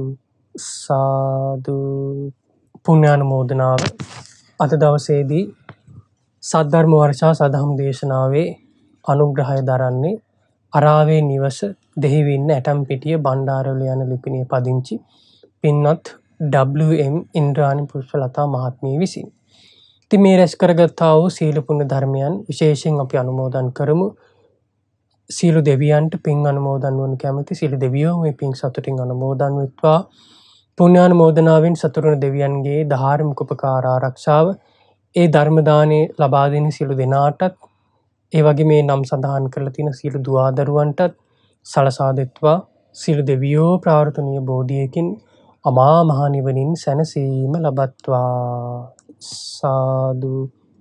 සාදු. පුණ්‍යානුමෝදනාව අද දවසේදී සද්ධර්ම වර්ෂා සදහම් දේශනාවේ අනුග්‍රහය දරන්නේ අරාවේ නිවස දෙහිවින්න ඇටම්පිටිය බණ්ඩාරවල යන ලිපිණියේ පදිංචි පින්වත් ඩබ්ලිව් එම් ඉන්ද්‍රාණි පුෂ්පලතා මහත්මිය විසින්. ඉතින් මේ රැස් කරගත්තා වූ සීල පුණ්‍ය ධර්මයන් විශේෂයෙන් අපි අනුමෝදන් කරමු. සීල දෙවියන්ට පින් අනුමෝදන් වනු කැමැති සීල දෙවියෝ මේ පින් සතුටින් අනුමෝදන් වෙත්වා. පුණ්‍යානුමෝදනාවෙන් සතුරුන දෙවියන්ගේ ධාර්මික උපකාර ආරක්ෂාව ඒ ධර්ම දානේ ලබා දෙන සියලු දෙනාටත් ඒ වගේ මේ නම් සඳහන් කරලා තියෙන සියලු දුවා දරුවන්ටත් සලසා දෙත්වා. සියලු දෙවියෝ ප්‍රාර්ථනීය බෝධියකින් අමා මහ නිවනින් සැනසීම ලබත්වා. සාදු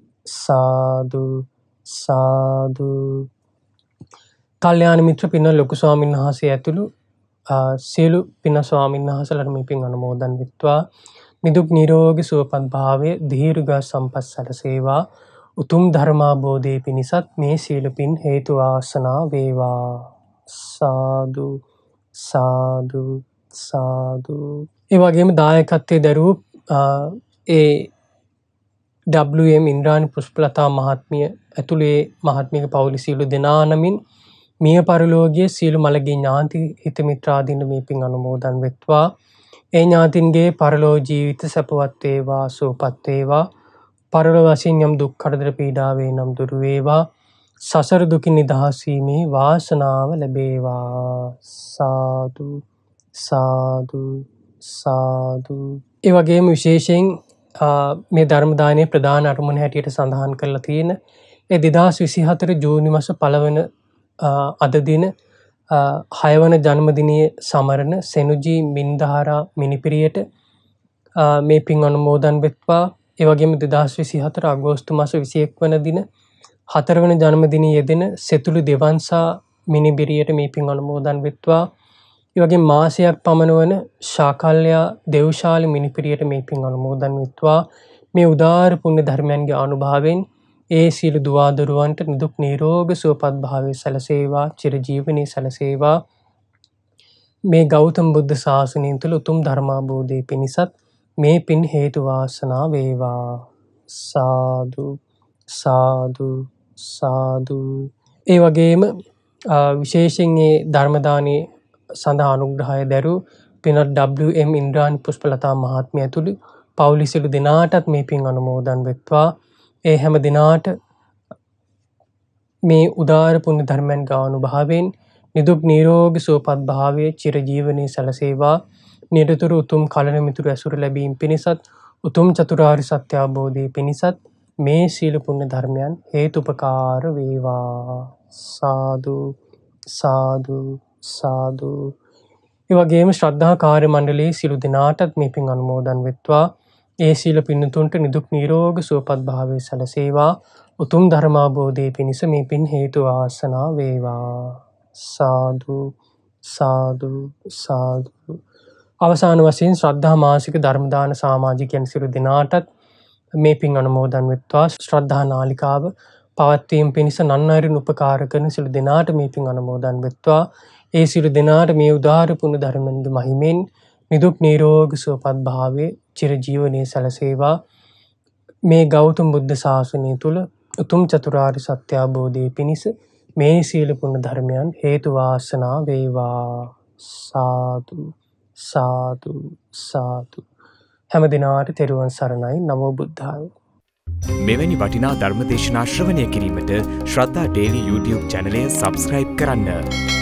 සාදු සාදු. කල්යාණ මිත්‍ර පින්න ලොකු ස්වාමීන් වහන්සේ ඇතුළු සියලු පින ස්වාමීන් වහන්සේලාට මේ පින් අනුමෝදන් වෙත්වා. නිදුක් නිරෝගී සුවපත් භාවයේ දීර්ඝ සම්පත් සැලසේවා. උතුම් ධර්මාබෝධයේ පිණිසත් මේ සීල පින් හේතු වාසනා වේවා. සාදු සාදු සාදු. ඒ වගේම දායකත්වයේ දරූ ඒ ඩබ්ලිව් එම් ඉන්ද්‍රාණි පුෂ්පලතා මහත්මිය ඇතුළේ මහත්මියගේ පවුලේ සියලු දෙනා නමින් මිය පරලෝකීය සියලු මළගිය ඥාති හිත මිත්‍රාදීන් මේ පින් අනුමෝදන් වෙත්වා. ඒ ඥාතින්ගේ පරලෝ ජීවිත සැපවත් වේවා සුවපත් වේවා. පරලෝ වශයෙන් යම් දුක් කරදර පීඩා වේ නම් දුරු වේවා. සසර දුකින් නිදහස් වීමේ වාසනාව ලැබේවා. සාදු සාදු සාදු. ඒ වගේම විශේෂයෙන් මේ ධර්ම දානයේ ප්‍රධාන අරමුණ හැටියට සඳහන් කරලා තියෙන ඒ දෙදහස් විසිහතර ජූනි මාස පළවන අද දින හය වන ජන්මදිනයේ සමරන සෙනුජී මින්දාරා මිනිපිරියට මේ පින් අනුමෝදන් වෙත්වා. ඒ වගේම දෙදහස් විසිහතර අගෝස්තු මාස විසිඑක වන දින හතර වන ජන්මදිනයේ යෙදෙන සෙතුළු දෙවංසා මිනිබිරියට මේ පින් අනුමෝදන් වෙත්වා. ඒ වගේම මාසයක් පමණ වන ශාකල්යා දෙව්ශාලි මිනිපිරියට මේ පින් අනුමෝදන් වෙත්වා. මේ උදාාර පුණ්‍ය ධර්මයන්ගේ අනුභවයෙන් ඒ සියලු දුවා දරුවන්ට නිදුක් නිරෝගී සුවපත් භාවයේ සැලසේවා. චිරජීවනයේ සැලසේවා. මේ ගෞතම බුද්ධ ශාසනය තුළ උතුම් ධර්මාබෝධයේ පිණිසත් මේ පින් හේතු වාසනා වේවා. සාදු සාදු සාදු. ඒ වගේම විශේෂයෙන් මේ ධර්ම දානයේ සඳහා අනුග්‍රහය දරූ පින්වත් ඩබ්ලිව් එම් ඉන්ද්‍රාණි පුෂ්පලතා මහත්මිය ඇතුළු පවුලේ සියලු දෙනාටත් මේ පින් අනුමෝදන් වෙත්වා. ඒ හැම දිනාට මේ උදාාර පුණ්‍ය ධර්මයන්ගේ අනුභවයෙන් නිදුක් නිරෝගී සුවපත් භාවයේ චිරජීවනයේ සැලසේවා. නිරතුරු උතුම් කලන මිතුරු ඇසුර ලැබීම පිණිසත් උතුම් චතුරාර්ය සත්‍ය අවබෝධයේ පිණිසත් මේ සීල පුණ්‍ය ධර්මයන් හේතුපකාර වේවා. සාදු සාදු සාදු. ඒ වගේම ශ්‍රද්ධා කාර්ය මණ්ඩලයේ සියලු දෙනාටත් මේ පින් අනුමෝදන් වෙත්වා. ඒ සීල පින්නතුන්ට නිදුක් නිරෝගී සුවපත් භාවයේ සැලසේවා. උතුම් ධර්මාබෝධයේ පිණිස මේ පින් හේතු වාසනා වේවා. සාදු සාදු සාදු. අවසාන වශයෙන් ශ්‍රද්ධා මාසික ධර්ම දාන සමාජිකයන් සියලු දෙනාටත් මේ පින් අනුමෝදන් වෙත්වා. ශ්‍රද්ධා නාලිකාව පවත්වීම පිණිස නන්නාරින් උපකාර කරන සියලු දෙනාට මේ පින් අනුමෝදන් වෙත්වා. ඒ සියලු දෙනාට මේ උදාාර පුණ්‍ය ධර්මයන්ගේ මහිමෙන් නිදුක් නිරෝගී සුවපත් භාවයේ චිරජීවනයේ සැලසේවා. මේ ගෞතම බුද්ධ ශාසනය තුළ උතුම් චතුරාර්ය සත්‍ය අවබෝධයේ පිණිස මේ සීල පුණ්‍ය ධර්මයන් හේතු වාසනා වේවා. සාදු සාදු සාදු. හැම දිනාට තෙරුවන් සරණයි. නමෝ බුද්ධාය. මෙවැනි වටිනා ධර්ම දේශනා ශ්‍රවණය කිරීමට ශ්‍රද්ධා ඩේලි YouTube චැනලය සබ්ස්ක්‍රයිබ් කරන්න.